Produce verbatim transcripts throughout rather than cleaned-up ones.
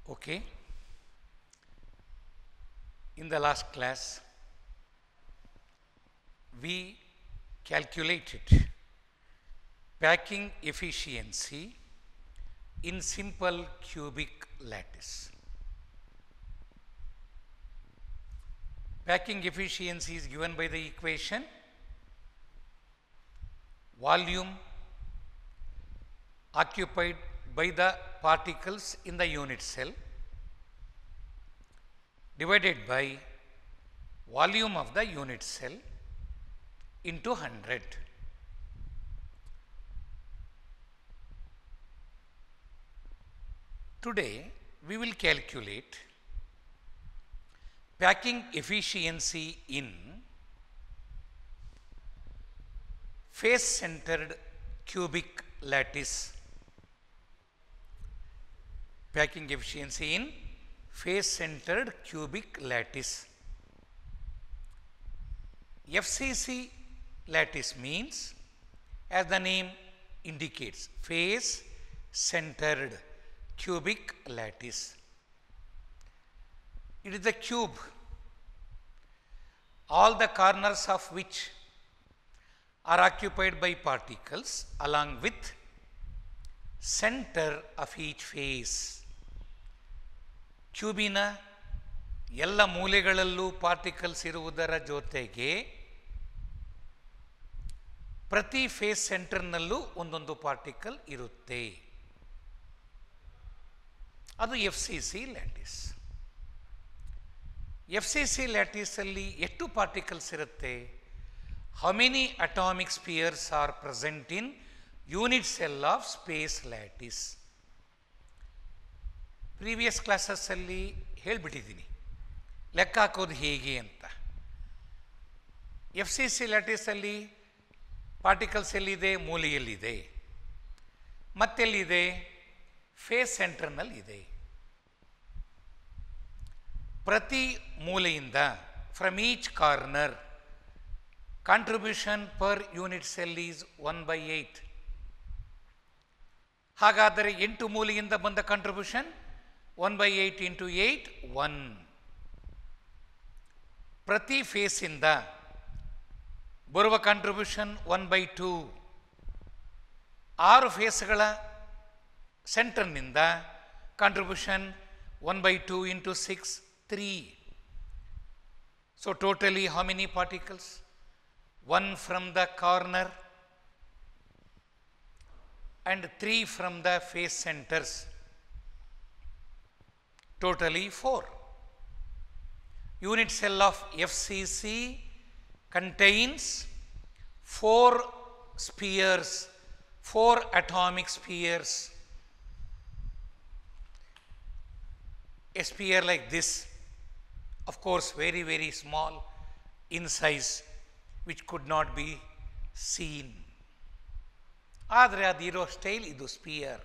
Okay. In the last class, we calculated packing efficiency in simple cubic lattice. Packing efficiency is given by the equation volume occupied by the particles in the unit cell divided by volume of the unit cell into one hundred. Today we will calculate packing efficiency in face centered cubic lattice. Packing efficiency in face centered cubic lattice. F C C lattice means, as the name indicates, face centered cubic lattice. It is a cube, all the corners of which are occupied by particles along with center of each face. ಕ್ಯೂಬಿನ ಎಲ್ಲ ಮೂಲೆಗಳಲ್ಲೂ particles ಇರುವುದರ ಜೊತೆಗೆ ಪ್ರತಿ face ಸೆಂಟರ್ನಲ್ಲೂ ಒಂದೊಂದು particle ಇರುತ್ತೆ. ಅದು F C C lattice. F C C ಲ್ಯಾಟಿಸಲ್ಲಿ ಎಷ್ಟು particles ಇರುತ್ತೆ? How many atomic spheres are present in unit cell of space lattice? Previous ಕ್ಲಾಸಸ್ಸಲ್ಲಿ ಹೇಳಿಬಿಟ್ಟಿದ್ದೀನಿ ಲೆಕ್ಕ ಹಾಕೋದು ಹೇಗೆ ಅಂತ. ಎಫ್ ಸಿ ಸಿ ಲ್ಯಾಟಿಸಲ್ಲಿ ಪಾರ್ಟಿಕಲ್ಸ್ ಎಲ್ಲಿದೆ? ಮೂಲೆಯಲ್ಲಿದೆ. ಮತ್ತೆಲ್ಲಿದೆ? ಫೇಸ್ ಸೆಂಟರ್ನಲ್ಲಿದೆ. ಪ್ರತಿ ಮೂಲೆಯಿಂದ from each corner contribution per unit cell is one by eight. ಹಾಗಾದರೆ ಎಂಟು ಮೂಲೆಯಿಂದ ಬಂದ contribution one by eight into eight one. ಪ್ರತಿ ಫೇಸಿಂದ ಬರುವ ಕಾಂಟ್ರಿಬ್ಯೂಷನ್ ಒನ್ ಬೈ ಟೂ. ಆರು ಫೇಸ್ಗಳ ಸೆಂಟರ್ನಿಂದ contribution one by two into six three. So totally how many particles? One from the corner and three from the face centers, totally four. Unit cell of F C C contains four spheres, four atomic spheres. A sphere like this, of course very very small in size, which could not be seen. ಆದರೆ ಅದಿರೋ style ಇದು sphere.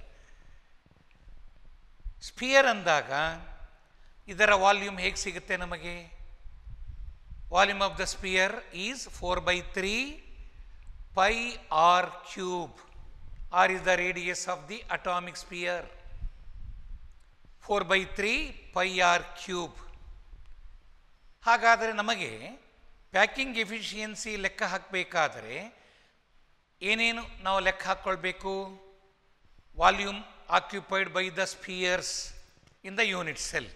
Sphere ಅಂದಾಗ ಇದರ volume ಹೇಗೆ ಸಿಗುತ್ತೆ ನಮಗೆ? Volume of the sphere is four by three pi R cube. R is the radius of the atomic sphere. Four by three pi R cube. ಹಾಗಾದರೆ ನಮಗೆ ಪ್ಯಾಕಿಂಗ್ ಎಫಿಷಿಯನ್ಸಿ ಲೆಕ್ಕ ಹಾಕಬೇಕಾದರೆ ಏನೇನು ನಾವು ಲೆಕ್ಕ ಹಾಕ್ಕೊಳ್ಬೇಕು? Volume occupied by the spheres in the unit cell.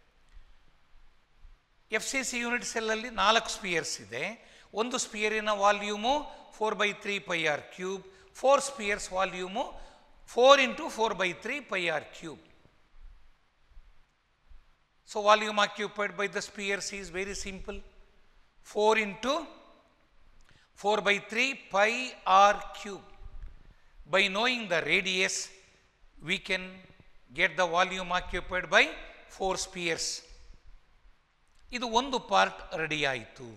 F C C unit ಸೆಲ್ಲಲ್ಲಿ ನಾಲ್ಕು ಸ್ಪಿಯರ್ಸ್ ಇದೆ. ಒಂದು ಸ್ಪಿಯರಿನ volume four by three pi R cube. Four spheres volume four into four by three pi R cube. So volume occupied by the spheres is very simple. Four into four by three pi r cube. By knowing the radius, we can get the volume occupied by four spheres. ಇದು ಒಂದು part ready ಆಯಿತು.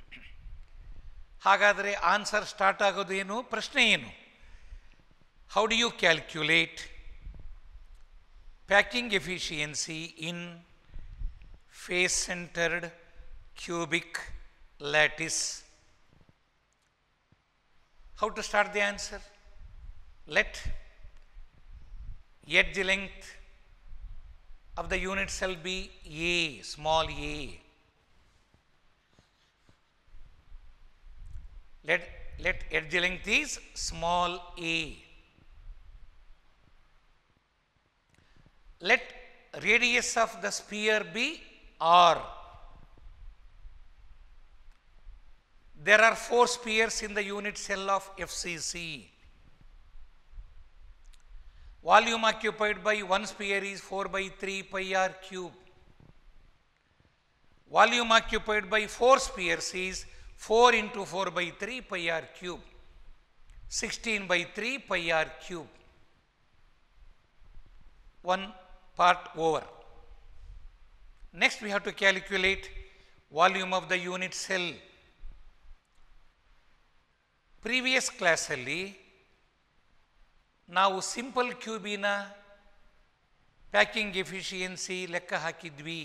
ಹಾಗಾದರೆ answer start ಆಗೋದೇನು? ಪ್ರಶ್ನೆ ಏನು? How do you calculate packing efficiency in face centred cubic lattice? How to start the answer? Let edge length of the unit cell be A, small a. Let, let edge length is small a. Let radius of the sphere be r. There are four spheres in the unit cell of F C C. Volume occupied by one sphere is four by three pi r cube. Volume occupied by four spheres is four into four by three pi r cube. sixteen by three pi r cube. One part over. Next we have to calculate volume of the unit cell. Previous class alli ನಾವು simple ಕ್ಯೂಬಿನ packing efficiency ಲೆಕ್ಕ ಹಾಕಿದ್ವಿ.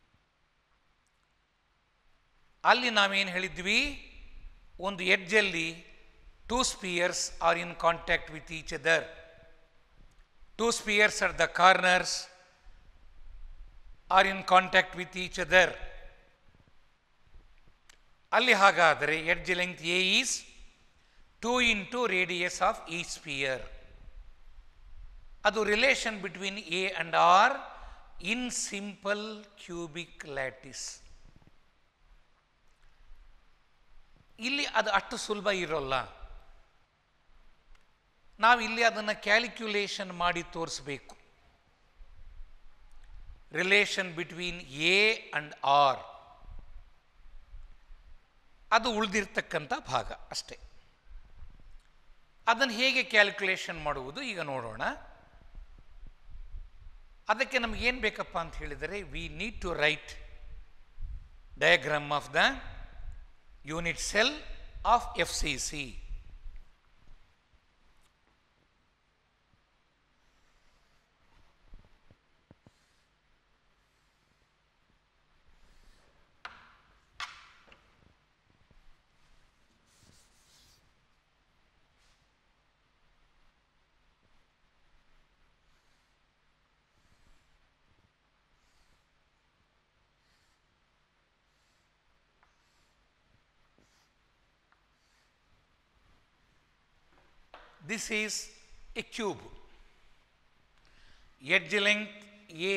ಅಲ್ಲಿ ನಾವೇನು ಹೇಳಿದ್ವಿ, ಒಂದು ಎಡ್ಜಲ್ಲಿ two spheres are in contact with each other. Two spheres at the corners are in contact with each other. ಅಲ್ಲಿ ಹಾಗಾದರೆ edge length A is two into radius of each sphere. ಅದು relation between A and R in simple cubic lattice. ಇಲ್ಲಿ ಅದು ಅಷ್ಟು ಸುಲಭ ಇರೋಲ್ಲ. ನಾವು ಇಲ್ಲಿ ಅದನ್ನು ಕ್ಯಾಲ್ಕ್ಯುಲೇಷನ್ ಮಾಡಿ ತೋರಿಸಬೇಕು. Relation between A and R ಅದು ಉಳಿದಿರ್ತಕ್ಕಂಥ ಭಾಗ ಅಷ್ಟೇ. ಅದನ್ನು ಹೇಗೆ ಕ್ಯಾಲ್ಕುಲೇಷನ್ ಮಾಡುವುದು ಈಗ ನೋಡೋಣ. ಅದಕ್ಕೆ ನಮಗೇನು ಬೇಕಪ್ಪ ಅಂತ ಹೇಳಿದರೆ, we need to write diagram of the unit cell of F C C. This is a cube. Edge length A.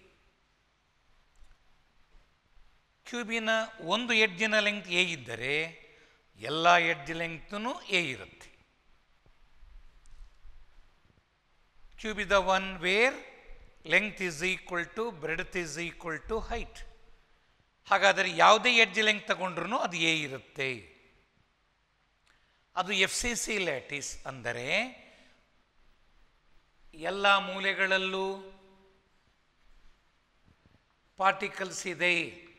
ಕ್ಯೂಬಿನ ಒಂದು ಎಡ್ಜಿನ ಲೆಂತ್ ಎ ಇದ್ದರೆ ಎಲ್ಲ ಎಡ್ಜ್ ಲೆಂಗ್ತೂ ಎ ಇರುತ್ತೆ. Cube is the one where length is equal to breadth is equal to height. ಹಾಗಾದರೆ ಯಾವುದೇ edge length ತಗೊಂಡ್ರೂ ಅದು A ಇರುತ್ತೆ. ಅದು ಎಫ್ ಸಿ ಸಿ ಲ್ಯಾಟಿಸ್ ಅಂದರೆ ಎಲ್ಲ ಮೂಲೆಗಳಲ್ಲೂ ಪಾರ್ಟಿಕಲ್ಸ್ ಇದೆ.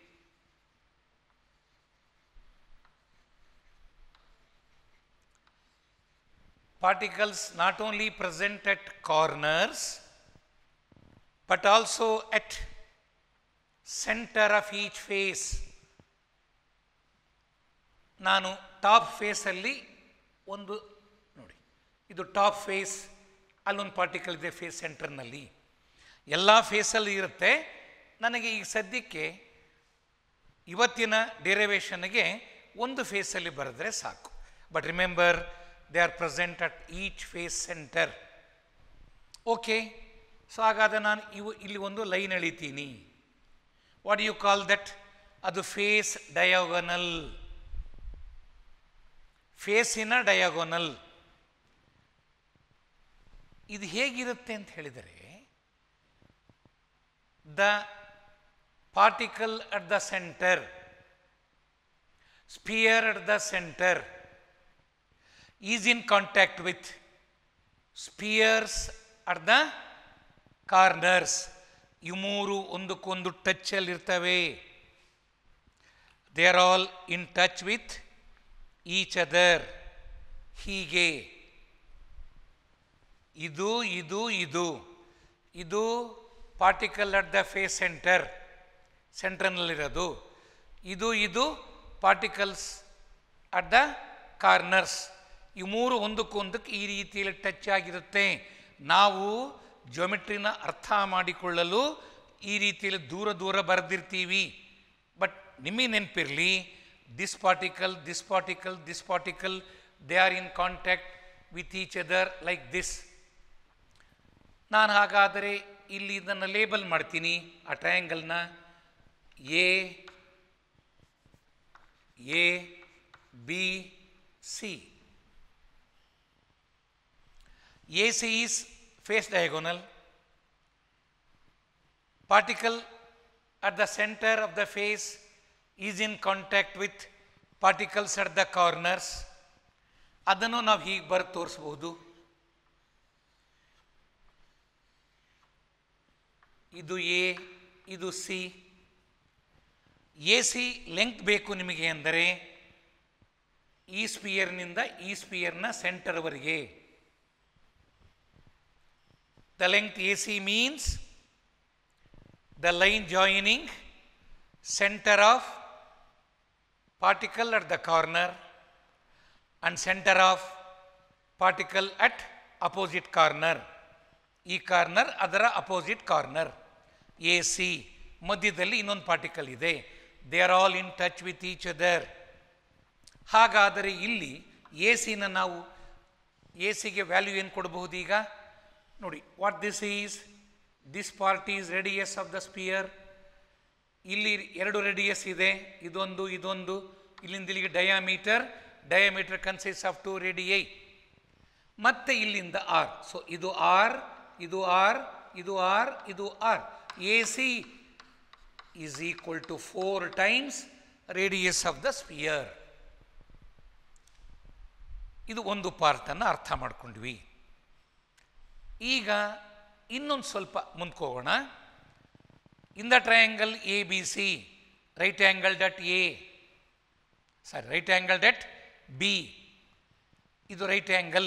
Particles not only present at corners but also at centre of each face. ನಾನು ಟಾಪ್ ಫೇಸಲ್ಲಿ ಒಂದು ನೋಡಿ, ಇದು ಟಾಪ್ ಫೇಸ್, ಅಲ್ಲೊಂದು ಪಾರ್ಟಿಕಲ್ ಇದೆ ಫೇಸ್ ಸೆಂಟರ್ನಲ್ಲಿ. ಎಲ್ಲ ಫೇಸಲ್ಲಿ ಇರುತ್ತೆ. ನನಗೆ ಈಗ ಸದ್ಯಕ್ಕೆ ಇವತ್ತಿನ ಡೆರಿವೇಷನ್ಗೆ ಒಂದು ಫೇಸಲ್ಲಿ ಬರೆದ್ರೆ ಸಾಕು. But remember, they are present at each face centre. Okay, so ಹಾಗಾದರೆ ನಾನು ಇವು ಇಲ್ಲಿ ಒಂದು ಲೈನ್ ಎಳಿತೀನಿ. What you call that? ಅದು ಫೇಸ್ ಡಯಾಗೋನಲ್. ಫೇಸಿನ ಡಯಾಗೋನಲ್. ಇದು ಹೇಗಿರುತ್ತೆ ಅಂತ ಹೇಳಿದರೆ, the particle at the centre, sphere at the centre is in contact with spheres at the corners. ಇವು ಮೂರು ಒಂದಕ್ಕೊಂದು ಟಚ್ಚಲ್ಲಿ ಇರ್ತವೆ. They are all in touch with each other. ಹೀಗೆ ಇದು ಇದು ಇದು ಇದು particle at the face centre, ಸೆಂಟರ್ನಲ್ಲಿರೋದು. ಇದು ಇದು ಪಾರ್ಟಿಕಲ್ಸ್ ಅಟ್ ದ ಕಾರ್ನರ್ಸ್. ಈ ಮೂರು ಒಂದಕ್ಕೊಂದಕ್ಕೆ ಈ ರೀತಿಯಲ್ಲಿ ಟಚ್ ಆಗಿರುತ್ತೆ. ನಾವು ಜಿಯೋಮೆಟ್ರಿನ ಅರ್ಥ ಮಾಡಿಕೊಳ್ಳಲು ಈ ರೀತಿಯಲ್ಲಿ ದೂರ ದೂರ ಬರೆದಿರ್ತೀವಿ. ಬಟ್ ನಿಮಗೆ ನೆನಪಿರಲಿ, this particle this particle this particle they are in contact with each other like this. ನಾನು ಹಾಗಾದರೆ ಇಲ್ಲಿ ಇದನ್ನು ಲೇಬಲ್ ಮಾಡ್ತೀನಿ, ಆ ಟ್ರಯಾಂಗಲ್ನ A A B C. A C is face diagonal. Particle at the center of the face is in contact with particles at the corners. ಅದನ್ನು ನಾವು ಹೀಗೆ ಬರೆದು ತೋರಿಸ್ಬೋದು. ಇದು ಎ, ಇದು ಸಿ. ಎ ಸಿ ಲೆಂತ್ ಬೇಕು ನಿಮಗೆ ಅಂದರೆ ಈ ಸ್ಪಿಯರ್ನಿಂದ ಈ ಸ್ಪಿಯರ್ನ ಸೆಂಟರ್ವರೆಗೆ. The length A C means the line joining center of particle at the corner and center of particle at opposite corner. ಈ ಕಾರ್ನರ್ ಅದರ ಅಪೋಸಿಟ್ ಕಾರ್ನರ್. ಎ ಸಿ ಮಧ್ಯದಲ್ಲಿ ಇನ್ನೊಂದು ಪಾರ್ಟಿಕಲ್ ಇದೆ. They are all in touch with each other. ಹಾಗಾದರೆ ಇಲ್ಲಿ A ಸಿನ ನಾವು A ಸಿಗೆ ವ್ಯಾಲ್ಯೂ ಏನು ಕೊಡಬಹುದು ಈಗ ನೋಡಿ. What this is, this part is radius of the sphere. ಇಲ್ಲಿ ಎರಡು ರೇಡಿಯಸ್ ಇದೆ, ಇದೊಂದು ಇದೊಂದು. ಇಲ್ಲಿಂದ ಇಲ್ಲಿಗೆ diameter, diameter consist of two radii. ಮತ್ತೆ ಇಲ್ಲಿಂದ ಆರ್. ಸೊ ಇದು ಆರ್, ಇದು ಆರ್, ಇದು ಆರ್, ಇದು R. A C is equal to four times radius of the sphere. ಇದು ಒಂದು ಪಾರ್ಟನ್ನು ಅರ್ಥ ಮಾಡ್ಕೊಂಡ್ವಿ. ಈಗ ಇನ್ನೊಂದು ಸ್ವಲ್ಪ ಮುಂದ್ಕೋಗೋಣ. In the triangle A B C, right angle at A, sorry right angle at B, ಇದು right angle.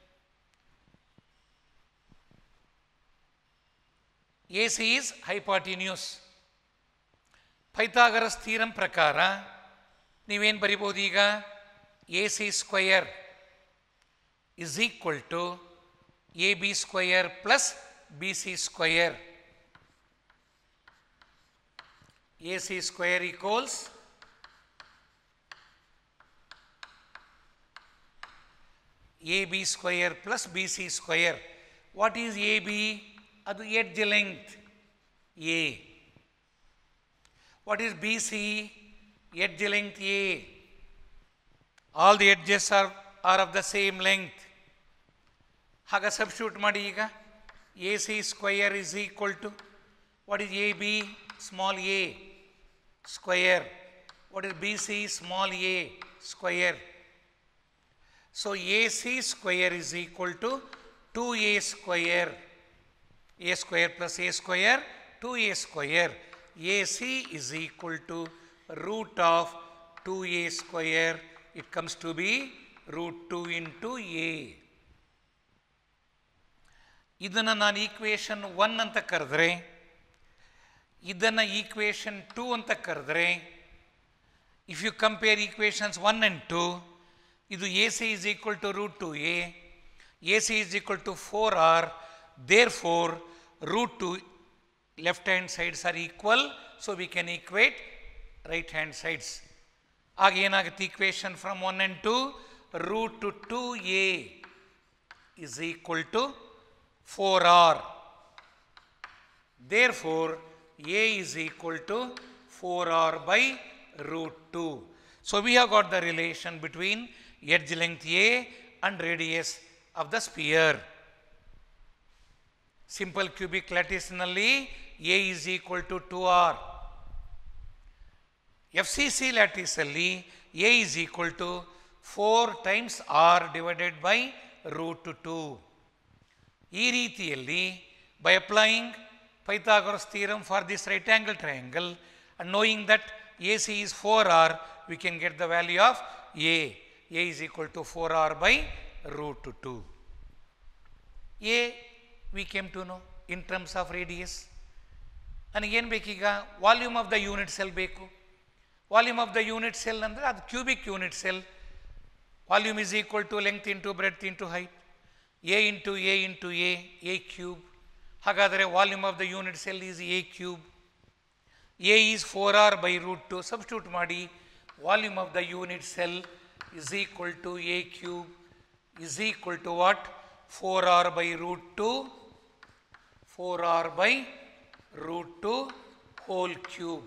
A C is hypotenuse. Pythagoras theorem ಪ್ರಕಾರ ನೀವೇನು ಬರಿಬೋದು ಈಗ, A C square is equal to A B square plus B C square. A C square equals A B square plus B C square. What is A B? ಅದು edge length A. What is B C? Edge length A. All the edges are are of the same length. ಹಾಗ substitute ಮಾಡಿ ಈಗ. A C square is equal to what is A B? Small A square. What is B C? Small A square. So A C square is equal to two A square. A square plus A square two A square. A C is equal to root of two A square. It comes to be root two into A. ಇದನ್ನು ನಾನು equation one ಅಂತ ಕರೆದ್ರೆ, ಇದನ್ನು equation two ಅಂತ ಕರೆದ್ರೆ, if you compare equations one and two, ಇದು A C is equal to root two A, A C is equal to four R. Therefore root two left hand sides are equal, so we can equate right hand sides. ಆಗ ಏನಾಗುತ್ತೆ equation from one and two? Root two two A is equal to four r. Therefore, a is equal to four r by root two. So, we have got the relation between edge length a and radius of the sphere. Simple cubic lattice nalli a is equal to two r. F C C lattice alli a is equal to four times r divided by root two. ಈ ರೀತಿಯಲ್ಲಿ by applying Pythagoras theorem for this right angle triangle and knowing that A C is four r, we can get the value of A. A is equal to four r by root two. A we came to know in terms of radius. ನನಗೇನು ಬೇಕೀಗ? Volume of the unit cell ಬೇಕು. Volume of the unit cell ಅಂದರೆ ಅದು cubic unit cell. Volume is equal to length into breadth into height. A into A into A, A cube. ಹಾಗಾದರೆ volume of the unit cell is A cube. A is four R by root two. Substitute ಮಾಡಿ. Volume of the unit cell is equal to a cube is equal to what? four r by root two. four r by root two whole cube.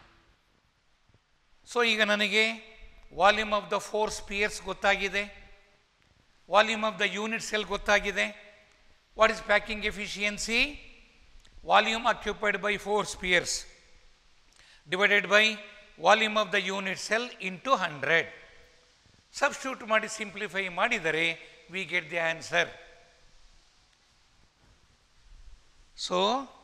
So ಈಗ ನನಗೆ volume of the four spheres ಗೊತ್ತಾಗಿದೆ, volume of the unit cell ಗೊತ್ತಾಗಿದೆ. What is packing efficiency? Volume occupied by four spheres divided by volume of the unit cell into hundred. Substitute ಮಾಡಿ simplify ಮಾಡಿದರೆ we get the answer. So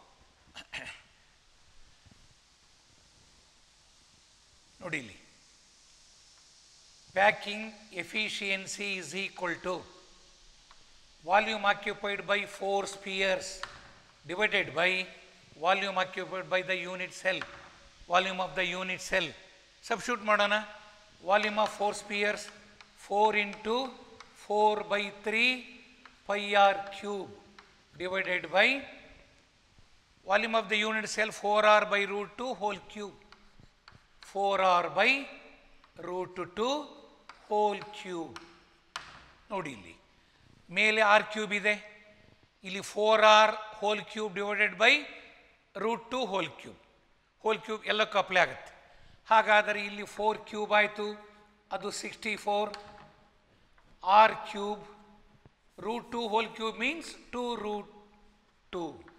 ನೋಡಿ ಇಲ್ಲಿ, packing efficiency is equal to volume occupied by four spheres divided by volume occupied by the unit cell. Volume of the unit cell substitute ಮಾಡೋಣ. Volume of four spheres four into four by three pi R cube divided by volume of the unit cell four R by root two whole cube. Four R by root two whole cube. ನೋಡಿ ಇಲ್ಲಿ ಮೇಲೆ R cube ಇದೆ, ಇಲ್ಲಿ four R whole cube divided by root two whole cube. Whole cube ಎಲ್ಲಕ್ಕೂ apply ಆಗುತ್ತೆ. ಹಾಗಾದರೆ ಇಲ್ಲಿ four cube ಆಯಿತು, ಅದು sixty four. R cube root two whole cube means to root two.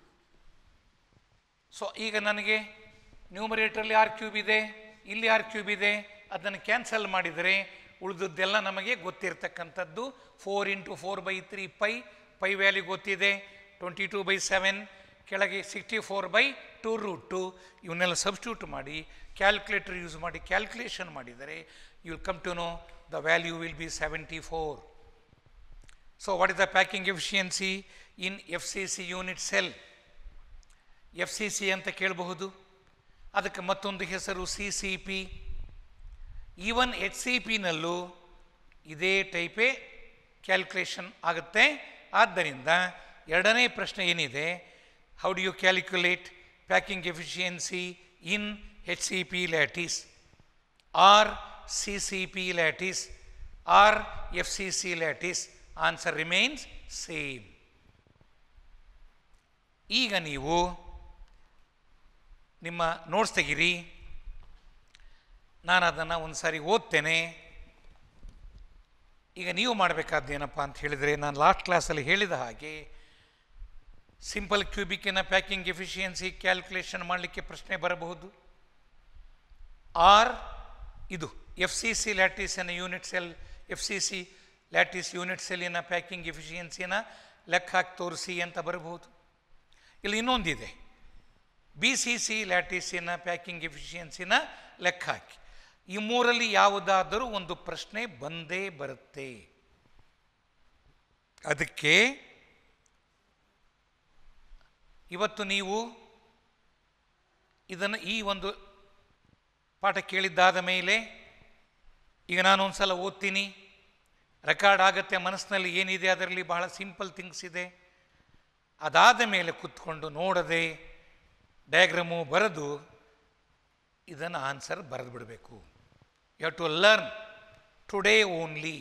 So ಈಗ ನನಗೆ ನ್ಯೂಮರೇಟರ್ಲಿ ಆರ್ ಕ್ಯೂಬ್ ಇದೆ, ಇಲ್ಲಿ ಆರ್ ಕ್ಯೂಬ್ ಇದೆ, ಅದನ್ನು ಕ್ಯಾನ್ಸಲ್ ಮಾಡಿದರೆ ಉಳಿದದ್ದೆಲ್ಲ ನಮಗೆ ಗೊತ್ತಿರತಕ್ಕಂಥದ್ದು. Four into four by three pi, pi value ಗೊತ್ತಿದೆ. ಟ್ವೆಂಟಿ ಟೂ ಬೈ ಸೆವೆನ್, ಕೆಳಗೆ sixty four by two root two. ಇವನ್ನೆಲ್ಲ ಸಬ್ಸ್ಟಿಟ್ಯೂಟ್ ಮಾಡಿ ಕ್ಯಾಲ್ಕುಲೇಟರ್ ಯೂಸ್ ಮಾಡಿ ಕ್ಯಾಲ್ಕುಲೇಷನ್ ಮಾಡಿದರೆ you will come to know the value will be seventy four. So what is the packing efficiency in F C C unit cell? F C C ಅಂತ ಕೇಳಬಹುದು, ಅದಕ್ಕೆ ಮತ್ತೊಂದು ಹೆಸರು C C P. Even H C ಪಿನಲ್ಲೂ ಇದೇ ಟೈಪೇ calculation ಆಗುತ್ತೆ. ಆದ್ದರಿಂದ ಎರಡನೇ ಪ್ರಶ್ನೆ ಏನಿದೆ, how do you calculate packing efficiency in H C P lattice or C C P lattice or F C C lattice? Answer remains same. ಈಗ ನೀವು ನಿಮ್ಮ ನೋಟ್ಸ್ ತೆಗಿರಿ, ನಾನು ಅದನ್ನು ಒಂದು ಸಾರಿ ಓದ್ತೇನೆ. ಈಗ ನೀವು ಮಾಡಬೇಕಾದ್ದೇನಪ್ಪ ಅಂತ ಹೇಳಿದರೆ, ನಾನು ಲಾಸ್ಟ್ ಕ್ಲಾಸಲ್ಲಿ ಹೇಳಿದ ಹಾಗೆ ಸಿಂಪಲ್ ಕ್ಯೂಬಿಕ್ಕಿನ ಪ್ಯಾಕಿಂಗ್ ಎಫಿಷಿಯನ್ಸಿ ಕ್ಯಾಲ್ಕುಲೇಷನ್ ಮಾಡಲಿಕ್ಕೆ ಪ್ರಶ್ನೆ ಬರಬಹುದು. ಆರ್ ಇದು ಎಫ್ ಸಿ ಸಿ ಲ್ಯಾಟಿಸಿನ unit cell, F C C lattice unit ಸೆಲ್ಲಿನ ಪ್ಯಾಕಿಂಗ್ ಎಫಿಷಿಯನ್ಸಿನ ಲೆಕ್ಕ ಹಾಕಿ ತೋರಿಸಿ ಅಂತ ಬರಬಹುದು. ಇಲ್ಲಿ ಇನ್ನೊಂದಿದೆ, ಬಿ ಸಿ ಸಿ ಲ್ಯಾಟಿಸಿನ ಪ್ಯಾಕಿಂಗ್ ಎಫಿಷಿಯನ್ಸಿನ ಲೆಕ್ಕ ಹಾಕಿ. ಈ ಮೂರಲ್ಲಿ ಯಾವುದಾದರೂ ಒಂದು ಪ್ರಶ್ನೆ ಬಂದೇ ಬರುತ್ತೆ. ಅದಕ್ಕೆ ಇವತ್ತು ನೀವು ಇದನ್ನು ಈ ಒಂದು ಪಾಠ ಕೇಳಿದ್ದಾದ ಮೇಲೆ ಈಗ ನಾನು ಒಂದು ಸಲ ಓದ್ತೀನಿ, ರೆಕಾರ್ಡ್ ಆಗುತ್ತೆ ಮನಸ್ಸಿನಲ್ಲಿ ಏನಿದೆ ಅದರಲ್ಲಿ ಬಹಳ ಸಿಂಪಲ್ ಥಿಂಗ್ಸ್ ಇದೆ. ಅದಾದ ಮೇಲೆ ಕೂತ್ಕೊಂಡು ನೋಡದೆ ಡಯಾಗ್ರಾಮು ಬರೆದು ಇದನ್ನು ಆನ್ಸರ್ ಬರೆದು ಬಿಡಬೇಕು. You have to learn today only.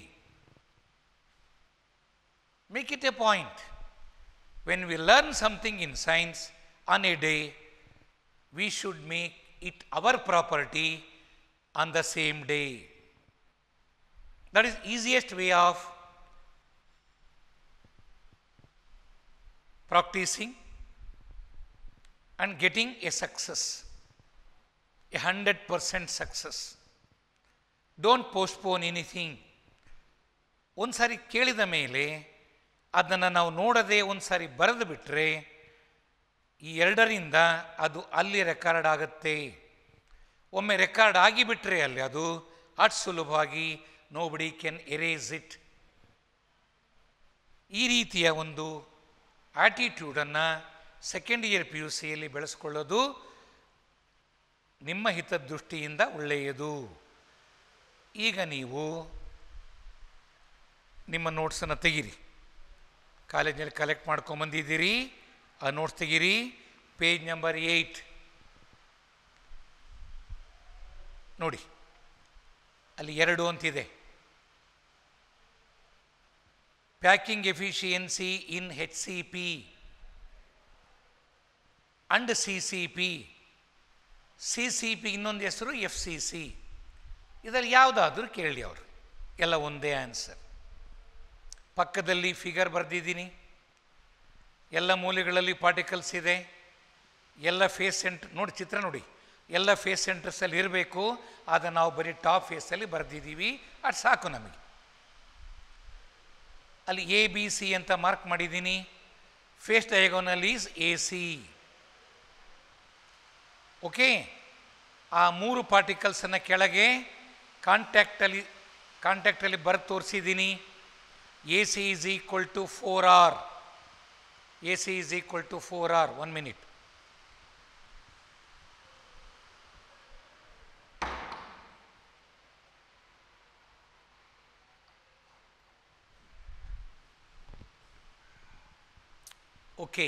Make it a point. When we learn something in science on a day, we should make it our property on the same day. That is easiest way of practicing and getting a success, a hundred percent success. Don't postpone anything. ಒಂದು ಸಾರಿ ಕೇಳಿದ ಮೇಲೆ ಅದನ್ನು ನಾವು ನೋಡದೆ ಒಂದು ಸಾರಿ ಬರೆದು ಬಿಟ್ಟರೆ ಈ ಎರಡರಿಂದ ಅದು ಅಲ್ಲಿ ರೆಕಾರ್ಡ್ ಆಗುತ್ತೆ. ಒಮ್ಮೆ ರೆಕಾರ್ಡ್ ಆಗಿಬಿಟ್ರೆ ಅಲ್ಲಿ ಅದು ಅಷ್ಟು ಸುಲಭವಾಗಿ ನೋಬಡಿ ಕ್ಯಾನ್ ಎರೇಸ್ ಇಟ್. ಈ ರೀತಿಯ ಒಂದು ಆಟಿಟ್ಯೂಡನ್ನು ಸೆಕೆಂಡ್ ಇಯರ್ ಪಿ ಯು ಸಿಯಲ್ಲಿ ಬೆಳೆಸ್ಕೊಳ್ಳೋದು ನಿಮ್ಮ ಹಿತದೃಷ್ಟಿಯಿಂದ ಒಳ್ಳೆಯದು. ಈಗ ನೀವು ನಿಮ್ಮ ನೋಟ್ಸನ್ನು ತೆಗಿರಿ. ಕಾಲೇಜಿನಲ್ಲಿ ಕಲೆಕ್ಟ್ ಮಾಡ್ಕೊಂಬಂದಿದ್ದೀರಿ, ಆ ನೋಟ್ಸ್ ತೆಗೀರಿ, ಪೇಜ್ ನಂಬರ್ ಏಯ್ಟ್ ನೋಡಿ, ಅಲ್ಲಿ ಎರಡು ಅಂತಿದೆ. Packing efficiency in H C P and C C P. C C P ಇನ್ನೊಂದು ಹೆಸರು ಎಫ್ ಸಿ ಸಿ. ಇದರಲ್ಲಿ ಯಾವುದಾದ್ರೂ ಕೇಳಿ ಅವರು, ಎಲ್ಲ ಒಂದೇ ಆನ್ಸರ್. ಪಕ್ಕದಲ್ಲಿ ಫಿಗರ್ ಬರೆದಿದ್ದೀನಿ, ಎಲ್ಲ ಮೂಲೆಗಳಲ್ಲಿ ಪಾರ್ಟಿಕಲ್ಸ್ ಇದೆ, ಎಲ್ಲ ಫೇಸ್ ಸೆಂಟರ್ ನೋಡಿ, ಚಿತ್ರ ನೋಡಿ, ಎಲ್ಲ ಫೇಸ್ ಸೆಂಟರ್ಸಲ್ಲಿ ಇರಬೇಕು. ಆದರೆ ನಾವು ಬರೀ ಟಾಪ್ ಫೇಸಲ್ಲಿ ಬರೆದಿದ್ದೀವಿ, ಅದು ಸಾಕು ನಮಗೆ. ಅಲ್ಲಿ ಎ ಬಿ ಸಿ ಅಂತ ಮಾರ್ಕ್ ಮಾಡಿದ್ದೀನಿ. Face diagonal is A C. Okay, ಆ ಮೂರು ಪಾರ್ಟಿಕಲ್ಸನ್ನು ಕೆಳಗೆ ಕಾಂಟ್ಯಾಕ್ಟಲ್ಲಿ ಕಾಂಟ್ಯಾಕ್ಟಲ್ಲಿ ಬರೆದು ತೋರಿಸಿದ್ದೀನಿ. A C is equal to four R. A C is equal to four R. One minute. Okay,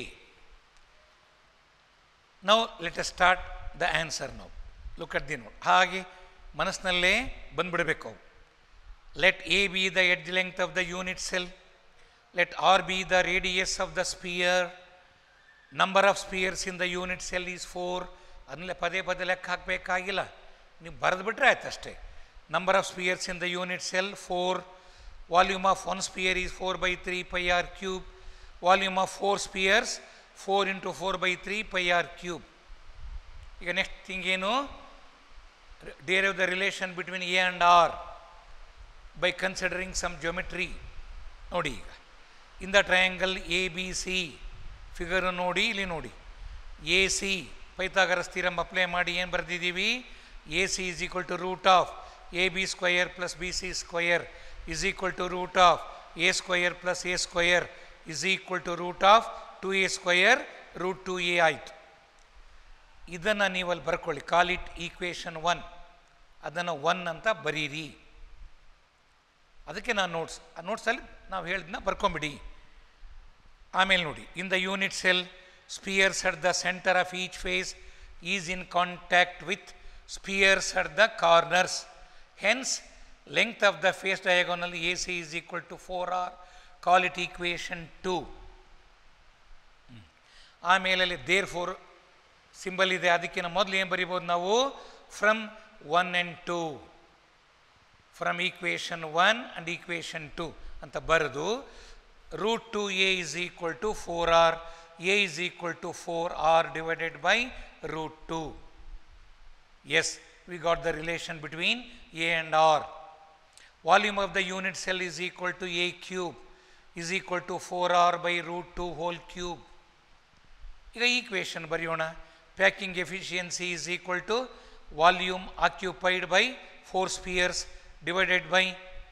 now let us start the answer. ನಾವು ಲುಕ್ ಅಟ್ ದಿ ನೋಟ್. ಹಾಗೆ ಮನಸ್ಸಿನಲ್ಲೇ ಬಂದ್ಬಿಡಬೇಕು ಅವು. Let A be the edge length of the unit cell. Let R be the radius of the sphere. Number of spheres in the unit cell is four. ಅದನ್ನೇ ಪದೇ ಪದೇ ಲೆಕ್ಕ ಹಾಕಬೇಕಾಗಿಲ್ಲ, ನೀವು ಬರೆದುಬಿಟ್ರೆ ಆಯ್ತು ಅಷ್ಟೇ. Number of spheres in the unit cell four. Volume of one sphere is four by three pi R cube. Volume of four spheres four into four by three pi R cube. ಈಗ next thing ಏನು? Derive the relation between A and R by considering some geometry. ನೋಡಿ, ಈಗ ಇನ್ the triangle A B C figure ನೋಡಿ, ಇಲ್ಲಿ ನೋಡಿ, A C Pythagoras theorem apply ಮಾಡಿ ಏನು ಬರೆದಿದ್ದೀವಿ? A C is equal to root of A B square plus B C square is equal to root of A square plus A square is equal to root of two A square root two A ಆಯಿತು. ಇದನ್ನು ನೀವಲ್ಲಿ ಬರ್ಕೊಳ್ಳಿ, call it equation one. ಅದನ್ನು one ಅಂತ ಬರೀರಿ. ಅದಕ್ಕೆ ನಾನು notes ಆ ನೋಟ್ಸಲ್ಲಿ ನಾವು ಹೇಳಿದ್ನ ಬರ್ಕೊಂಬಿಡಿ. ಆಮೇಲೆ ನೋಡಿ, in the unit cell spheres at the centre of each face is in contact with spheres at the corners. Hence length of the face diagonal A C is equal to four R. Call it equation two. ಆಮೇಲೆ ಅಲ್ಲಿ there four symbol ಇದೆ, ಅದಕ್ಕಿಂತ ಮೊದಲು ಏನು ಬರಿಬೋದು ನಾವು? From one and two. From equation one and equation two ಅಂತ ಬರೆದು root two A is equal to four R. A is equal to four R divided by root two. Yes, we got the relation between A and R. Volume of the unit cell is equal to A cube is equal to four R by root two whole cube. ಈಗ equation ಬರೆಯೋಣ. Packing efficiency is equal to volume occupied by four spheres divided by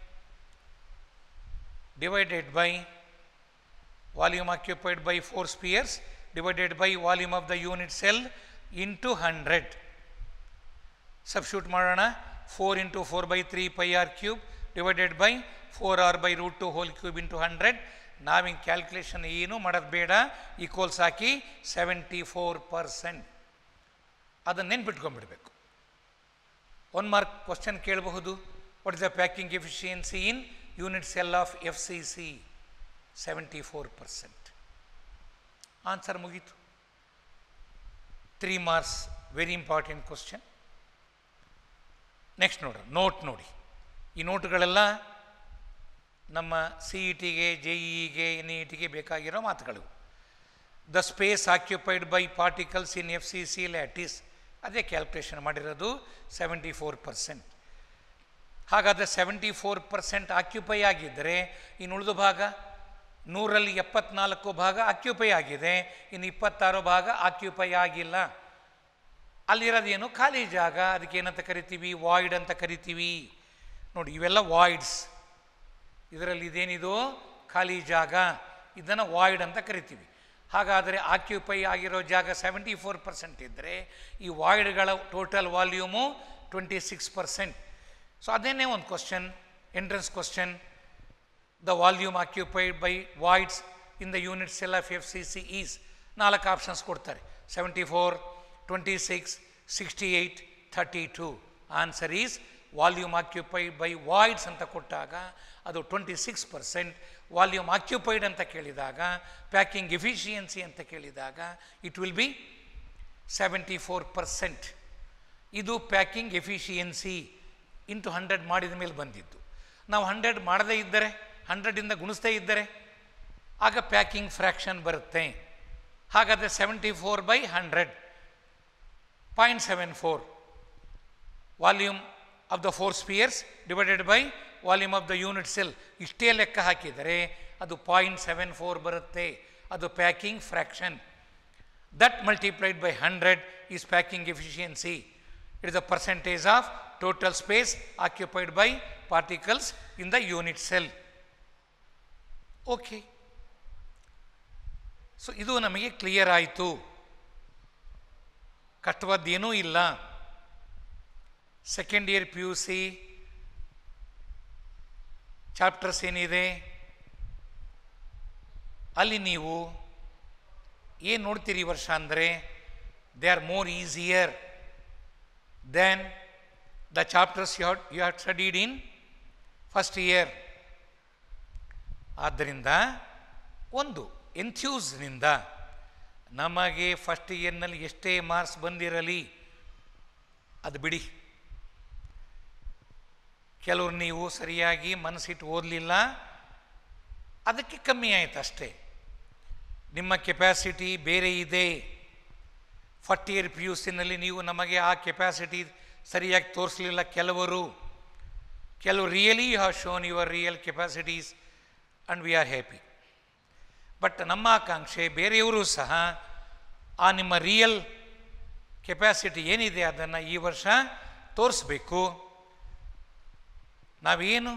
divided by volume occupied by four spheres divided by volume of the unit cell into hundred. Substitute ಮಾಡೋಣ. Four into four by three pi R cube divided by four R by root two whole cube into hundred. ನಾವಿಂಗೆ calculation ಏನೂ ಮಾಡೋದು ಬೇಡ, equals ಹಾಕಿ seventy four percent. ಅದನ್ನು ನೆನ್ಪಿಟ್ಕೊಂಡ್ಬಿಡ್ಬೇಕು. One mark question ಕೇಳಬಹುದು. What is the packing efficiency in unit cell of F C C? Seventy four percent. Answer ಮುಗೀತು. Three marks, very important question. Next ನೋಡ್ರಿ, ನೋಟ್ ನೋಡಿ. ಈ ನೋಟುಗಳೆಲ್ಲ ನಮ್ಮ ಸಿ ಇ ಟಿಗೆ, ಜೆ ಇ ಇಗೆ, ಎನ್ ಇ ಟಿಗೆ ಬೇಕಾಗಿರೋ ಮಾತುಗಳು. The space occupied by particles in F C C lattice, ಅದೇ ಕ್ಯಾಲ್ಕುಲೇಷನ್ ಮಾಡಿರೋದು ಸೆವೆಂಟಿ ಫೋರ್ ಪರ್ಸೆಂಟ್. ಹಾಗಾದರೆ ಸೆವೆಂಟಿ ಫೋರ್ ಪರ್ಸೆಂಟ್ ಆಕ್ಯುಪೈ ಆಗಿದ್ದರೆ ಇನ್ನು ಉಳಿದ ಭಾಗ ನೂರಲ್ಲಿ ಎಪ್ಪತ್ನಾಲ್ಕು ಭಾಗ ಆಕ್ಯುಪೈ ಆಗಿದೆ, ಇನ್ನು ಇಪ್ಪತ್ತಾರು ಭಾಗ ಆಕ್ಯುಪೈ ಆಗಿಲ್ಲ. ಅಲ್ಲಿರೋದೇನು? ಖಾಲಿ ಜಾಗ. ಅದಕ್ಕೆ ಏನಂತ ಕರಿತೀವಿ? ವಾಯ್ಡ್ ಅಂತ ಕರಿತೀವಿ. ನೋಡಿ, ಇವೆಲ್ಲ ವಾಯ್ಡ್ಸ್. ಇದರಲ್ಲಿ ಇದೇನಿದು? ಖಾಲಿ ಜಾಗ. ಇದನ್ನು ವಾಯ್ಡ್ ಅಂತ ಕರಿತೀವಿ. ಹಾಗಾದರೆ ಆಕ್ಯುಪೈ ಆಗಿರೋ ಜಾಗ ಸೆವೆಂಟಿ ಫೋರ್ ಪರ್ಸೆಂಟ್ ಇದ್ದರೆ ಈ ವಾಯ್ಡ್ಗಳ total volume twenty six percent. So ಅದೇನೇ ಒಂದು question, entrance question. The volume occupied by voids in the unit cell of F C C is ನಾಲ್ಕು ಆಪ್ಷನ್ಸ್ ಕೊಡ್ತಾರೆ, seventy four, twenty six, sixty eight, thirty two. Answer is volume occupied by voids ಅಂತ ಕೊಟ್ಟಾಗ ಅದು twenty six percent, volume occupied ಅಂತ ಕೇಳಿದಾಗ, packing efficiency ಅಂತ ಕೇಳಿದಾಗ it will be seventy four percent. ಇದು ಪ್ಯಾಕಿಂಗ್ ಎಫಿಷಿಯನ್ಸಿ ಇಂಟು ಹಂಡ್ರೆಡ್ ಮಾಡಿದ ಮೇಲೆ ಬಂದಿದ್ದು. ನಾವು ಹಂಡ್ರೆಡ್ ಮಾಡದೇ ಇದ್ದರೆ, ಹಂಡ್ರೆಡಿಂದ ಗುಣಿಸ್ದೇ ಇದ್ದರೆ ಆಗ ಪ್ಯಾಕಿಂಗ್ ಫ್ರ್ಯಾಕ್ಷನ್ ಬರುತ್ತೆ. ಹಾಗಾದರೆ seventy four by hundred point seven four volume of the four spheres divided by volume of the unit cell, ಇಷ್ಟೇ ಲೆಕ್ಕ ಹಾಕಿದರೆ ಅದು ಪಾಯಿಂಟ್ ಸೆವೆನ್ ಫೋರ್ ಬರುತ್ತೆ. ಅದು packing fraction. That multiplied by hundred is packing efficiency. It is the percentage of total space occupied by particles in the unit cell. Okay, so ಇದು ನಮಗೆ clear ಆಯಿತು. ಕಷ್ಟವಾದ್ದೇನೂ ಇಲ್ಲ. Second year P U C chapters ಏನಿದೆ ಅಲ್ಲಿ ನೀವು ಏನು ನೋಡ್ತೀರಿ ಈ ವರ್ಷ ಅಂದರೆ they are more easier then the chapters you have you have studied in first year. ಆದ್ದರಿಂದ ಒಂದು ಎಂಥ್ಯೂಸ್ನಿಂದ ನಮಗೆ ಫಸ್ಟ್ ಇಯರ್ನಲ್ಲಿ ಎಷ್ಟೇ ಮಾರ್ಕ್ಸ್ ಬಂದಿರಲಿ ಅದು ಬಿಡಿ. ಕೆಲವರು ನೀವು ಸರಿಯಾಗಿ ಮನಸ್ಸಿಟ್ಟು ಓದಲಿಲ್ಲ, ಅದಕ್ಕೆ ಕಮ್ಮಿ ಆಯಿತು ಅಷ್ಟೇ. ನಿಮ್ಮ ಕೆಪ್ಯಾಸಿಟಿ ಬೇರೆ ಇದೆ. ಫಸ್ಟ್ ಇಯರ್ ಪಿ ಯು ಸಿನಲ್ಲಿ ನೀವು ನಮಗೆ ಆ ಕೆಪ್ಯಾಸಿಟಿ ಸರಿಯಾಗಿ ತೋರಿಸಲಿಲ್ಲ ಕೆಲವರು. ಕೆಲವು really you have shown your real capacities and we are happy. But ನಮ್ಮ ಆಕಾಂಕ್ಷೆ ಬೇರೆಯವರು ಸಹ ಆ ನಿಮ್ಮ ರಿಯಲ್ ಕೆಪ್ಯಾಸಿಟಿ ಏನಿದೆ ಅದನ್ನು ಈ ವರ್ಷ ತೋರಿಸ್ಬೇಕು. ನಾವೇನು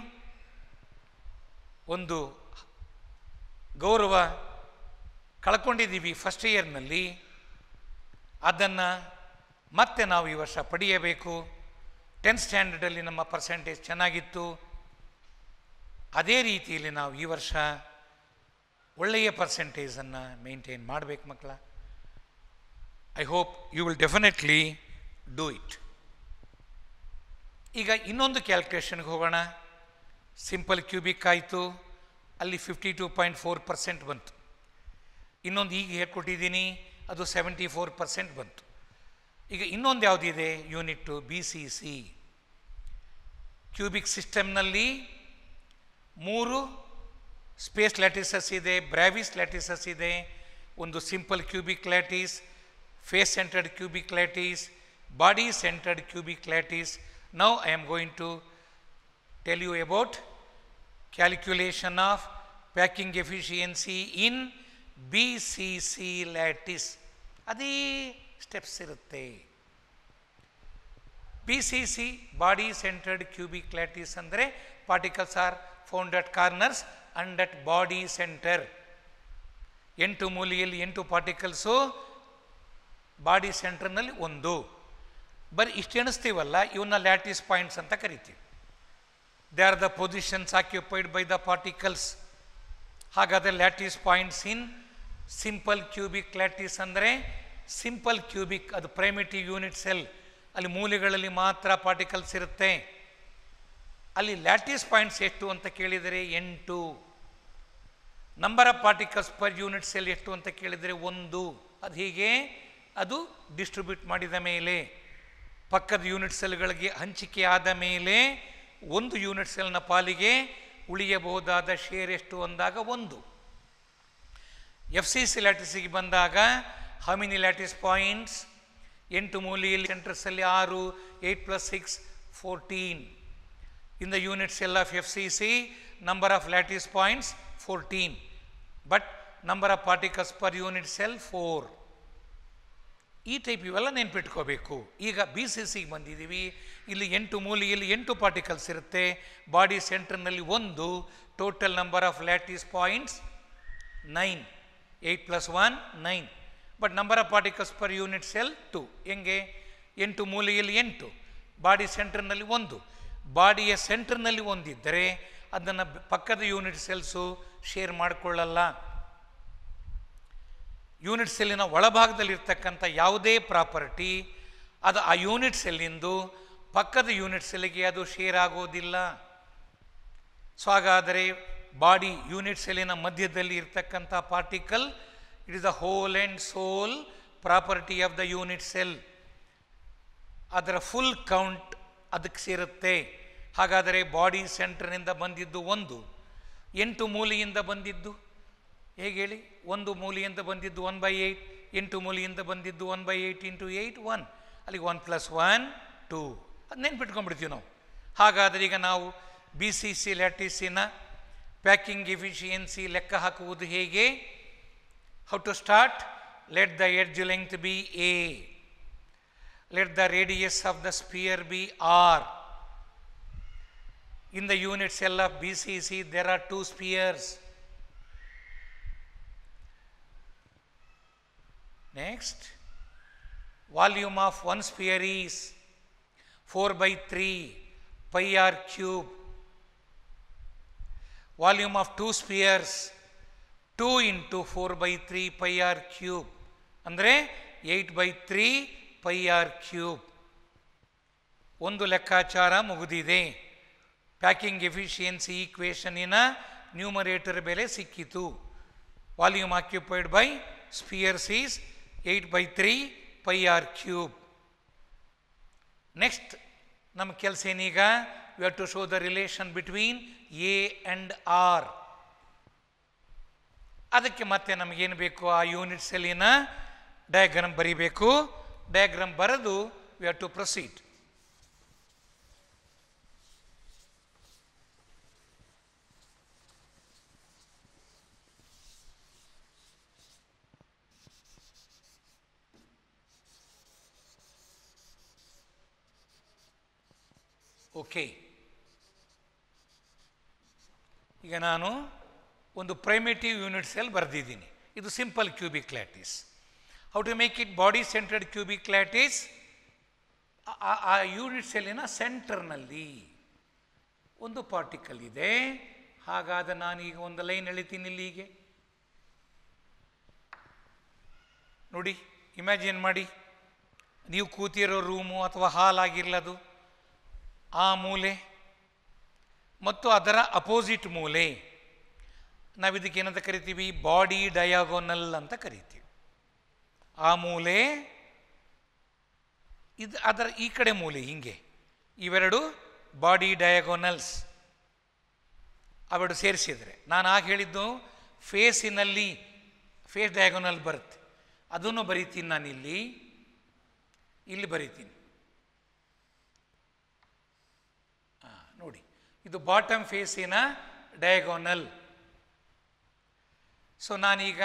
ಒಂದು ಗೌರವ ಕಳ್ಕೊಂಡಿದ್ದೀವಿ ಫಸ್ಟ್ ಇಯರ್ನಲ್ಲಿ, ಅದನ್ನು ಮತ್ತೆ ನಾವು ಈ ವರ್ಷ ಪಡೆಯಬೇಕು. ಟೆಂತ್ ಸ್ಟ್ಯಾಂಡರ್ಡಲ್ಲಿ ನಮ್ಮ ಪರ್ಸೆಂಟೇಜ್ ಚೆನ್ನಾಗಿತ್ತು, ಅದೇ ರೀತಿಯಲ್ಲಿ ನಾವು ಈ ವರ್ಷ ಒಳ್ಳೆಯ ಪರ್ಸೆಂಟೇಜನ್ನು ಮೇಂಟೈನ್ ಮಾಡಬೇಕು ಮಕ್ಕಳ. I hope you will definitely do it. ಈಗ ಇನ್ನೊಂದು ಕ್ಯಾಲ್ಕುಲೇಷನ್ಗೆ ಹೋಗೋಣ. ಸಿಂಪಲ್ ಕ್ಯೂಬಿಕ್ ಆಯಿತು, ಅಲ್ಲಿ fifty two point four percent ಬಂತು. ಇನ್ನೊಂದು ಈಗ ಹೇಳ್ಕೊಟ್ಟಿದ್ದೀನಿ, ಅದು ಸೆವೆಂಟಿ ಫೋರ್ ಪರ್ಸೆಂಟ್ ಬಂತು. ಈಗ ಇನ್ನೊಂದು ಯಾವುದಿದೆ unit, B C C. Cubic ಸಿಸ್ಟಮ್ನಲ್ಲಿ ಮೂರು ಸ್ಪೇಸ್ ಲ್ಯಾಟಿಸಸ್ ಇದೆ, ಬ್ರಾವಿಸ್ ಲ್ಯಾಟಿಸಸ್ ಇದೆ. ಒಂದು simple cubic lattice, face centred cubic lattice, body centred cubic lattice. Now I am going to tell you about calculation of packing efficiency in B C C lattice. ಅದೇ steps ಇರುತ್ತೆ. B C C body centred cubic lattice ಅಂದರೆ particles are found at corners and at body centre. ಎಂಟು ಮೂಲೆಯಲ್ಲಿ ಎಂಟು particles, body ಸೆಂಟರ್ನಲ್ಲಿ ಒಂದು. ಬರೀ ಇಷ್ಟು ಎಣಿಸ್ತೀವಲ್ಲ, ಇವನ್ನ ಲ್ಯಾಟಿಸ್ ಪಾಯಿಂಟ್ಸ್ ಅಂತ ಕರಿತೀವಿ. They are the positions occupied by the particles. ಹಾಗಾದರೆ lattice points in simple cubic lattice ಅಂದರೆ ಸಿಂಪಲ್ ಕ್ಯೂಬಿಕ್, ಅದು ಪ್ರೈಮಿಟಿವ್ ಯೂನಿಟ್ ಸೆಲ್, ಅಲ್ಲಿ ಮೂಲೆಗಳಲ್ಲಿ ಮಾತ್ರ ಪಾರ್ಟಿಕಲ್ಸ್ ಇರುತ್ತೆ. ಅಲ್ಲಿ ಲ್ಯಾಟಿಸ್ ಪಾಯಿಂಟ್ಸ್ ಎಷ್ಟು ಅಂತ ಕೇಳಿದರೆ ಎಂಟು. Number of particles per unit cell ಎಷ್ಟು ಅಂತ ಕೇಳಿದರೆ ಒಂದು. ಅದು ಹೀಗೆ ಅದು ಡಿಸ್ಟ್ರಿಬ್ಯೂಟ್ ಮಾಡಿದ ಮೇಲೆ, ಪಕ್ಕದ ಯೂನಿಟ್ ಸೆಲ್ಗಳಿಗೆ ಹಂಚಿಕೆ ಆದ ಮೇಲೆ ಒಂದು ಯೂನಿಟ್ ಸೆಲ್ನ ಪಾಲಿಗೆ ಉಳಿಯಬಹುದಾದ ಶೇರ್ ಎಷ್ಟು ಅಂದಾಗ ಒಂದು. ಎಫ್ ಸಿ ಸಿ ಲ್ಯಾಟಿಸಿಗೆ ಬಂದಾಗ ಹೌ ಮೆನಿ ಲ್ಯಾಟಿಸ್ ಪಾಯಿಂಟ್ಸ್? ಎಂಟು ಮೂಲೆಯಲ್ಲಿ ಸೆಂಟರ್ಸಲ್ಲಿ ಆರು, eight plus six fourteen. In the unit cell of F C C number of lattice points fourteen, but number of particles per unit cell four. ಈ type ಇವೆಲ್ಲ ನೆನ್ಪಿಟ್ಕೋಬೇಕು. ಈಗ B C ಸಿಗೆ ಬಂದಿದ್ದೀವಿ. ಇಲ್ಲಿ ಎಂಟು ಮೂಲೆಯಲ್ಲಿ ಎಂಟು ಪಾರ್ಟಿಕಲ್ಸ್ ಇರುತ್ತೆ, ಬಾಡಿ ಸೆಂಟರ್ನಲ್ಲಿ ಒಂದು. Total number of lattice points nine, eight plus one nine, but number of particles per unit cell two. ಹೆಂಗೆ? ಎಂಟು ಮೂಲೆಯಲ್ಲಿ ಎಂಟು, ಬಾಡಿ ಸೆಂಟರ್ನಲ್ಲಿ ಒಂದು. ಬಾಡಿಯ ಸೆಂಟರ್ನಲ್ಲಿ ಒಂದಿದ್ದರೆ ಅದನ್ನು ಪಕ್ಕದ ಯೂನಿಟ್ ಸೆಲ್ಸು ಶೇರ್ ಮಾಡಿಕೊಳ್ಳಲ್ಲ. ಯೂನಿಟ್ ಸೆಲ್ಲಿನ ಒಳಭಾಗದಲ್ಲಿರ್ತಕ್ಕಂಥ ಯಾವುದೇ ಪ್ರಾಪರ್ಟಿ ಅದು ಆ ಯೂನಿಟ್ ಸೆಲ್ಲಿಂದು ಪಕ್ಕದ ಯೂನಿಟ್ ಸೆಲ್ಲಿಗೆ ಅದು ಶೇರ್ ಆಗೋದಿಲ್ಲ. ಸೊ ಹಾಗಾದರೆ ಬಾಡಿ ಯೂನಿಟ್ ಸೆಲ್ಲಿನ ಮಧ್ಯದಲ್ಲಿ ಇರ್ತಕ್ಕಂಥ particle it is the whole and sole property of the unit cell. ಅದರ ಫುಲ್ ಕೌಂಟ್ ಅದಕ್ಕೆ ಸೇರುತ್ತೆ. ಹಾಗಾದರೆ ಬಾಡಿ ಸೆಂಟರ್ನಿಂದ ಬಂದಿದ್ದು ಒಂದು, ಎಂಟು ಮೂಲೆಯಿಂದ ಬಂದಿದ್ದು ಹೇಗೆ ಹೇಳಿ? ಒಂದು ಮೂಲೆಯಿಂದ ಬಂದಿದ್ದು ಒನ್ ಬೈ ಏಯ್ಟ್, ಎಂಟು ಮೂಲೆಯಿಂದ ಬಂದಿದ್ದು one by eight into eight one, ಅಲ್ಲಿಗೆ ಒನ್ ಪ್ಲಸ್ ಒನ್ ಟೂ, ಅದು ನೆನ್ಪಿಟ್ಕೊಂಡ್ಬಿಡ್ತೀವಿ ನಾವು. ಹಾಗಾದರೆ ಈಗ ನಾವು ಬಿ ಸಿ ಸಿ ಲ್ಯಾಟಿಸಿನ ಪ್ಯಾಕಿಂಗ್ ಎಫಿಷಿಯನ್ಸಿ ಲೆಕ್ಕ ಹಾಕುವುದು ಹೇಗೆ? How to start? Let the edge length be A, let the radius of the sphere be R. In the unit cell of B C C there are two spheres. Next, volume of one sphere is four by three pi r cube. Volume of two spheres two into four by three pi r cube ಅಂದರೆ eight by three pi r cube. ಒಂದು ಲೆಕ್ಕಾಚಾರ ಮುಗಿದಿದೆ. Packing efficiency ಈಕ್ವೇಷನಿನ numerator ಬೆಲೆ ಸಿಕ್ಕಿತು. Volume occupied by spheres is eight by three pi R cube. Next ನಮ್ಮ ಕೆಲಸ ಏನೀಗ? We have to show the relation between A and R. ಅದಕ್ಕೆ ಮತ್ತೆ ನಮಗೇನು ಬೇಕು? ಆ ಯೂನಿಟ್ ಸೆಲ್ಲಿನ ಡಯಾಗ್ರಾಮ್ ಬರೀಬೇಕು. ಡಯಾಗ್ರಾಮ್ ಬರೆದು we have to proceed. Okay, ಈಗ ನಾನು ಒಂದು ಪ್ರೈಮೇಟಿವ್ ಯೂನಿಟ್ ಸೆಲ್ ಬರೆದಿದ್ದೀನಿ. ಇದು simple cubic lattice. How to make it body centred cubic lattice? ಆ ಯೂನಿಟ್ ಸೆಲ್ಲಿನ ಸೆಂಟರ್ನಲ್ಲಿ ಒಂದು ಪಾರ್ಟಿಕಲ್ ಇದೆ. ಹಾಗಾದ ನಾನೀಗ ಒಂದು ಲೈನ್ ಎಳಿತೀನಿ ಇಲ್ಲಿಗೆ. ನೋಡಿ, ಇಮ್ಯಾಜಿನ್ ಮಾಡಿ, ನೀವು ಕೂತಿರೋ ರೂಮು ಅಥವಾ ಹಾಲ್ ಆಗಿರ್ಲದು, ಆ ಮೂಲೆ ಮತ್ತು ಅದರ ಅಪೋಸಿಟ್ ಮೂಲೆ, ನಾವು ಇದಕ್ಕೆ ಏನಂತ ಕರಿತೀವಿ? ಬಾಡಿ ಡಯಾಗೋನಲ್ ಅಂತ ಕರಿತೀವಿ. ಆ ಮೂಲೆ ಇದು, ಅದರ ಈ ಕಡೆ ಮೂಲೆ ಹಿಂಗೆ, ಇವೆರಡು ಬಾಡಿ ಡಯಾಗೋನಲ್ಸ್. ಅವೆರಡು ಸೇರಿಸಿದರೆ, ನಾನು ಆಗ ಹೇಳಿದ್ದು ಫೇಸಿನಲ್ಲಿ ಫೇಸ್ ಡಯಾಗೋನಲ್ ಬರುತ್ತೆ, ಅದನ್ನು ಬರೀತೀನಿ ನಾನು ಇಲ್ಲಿ ಇಲ್ಲಿ ಬರೀತೀನಿ. ನೋಡಿ, ಇದು ಬಾಟಮ್ ಫೇಸಿನ ಡಯಾಗೋನಲ್. ಸೊ ನಾನೀಗ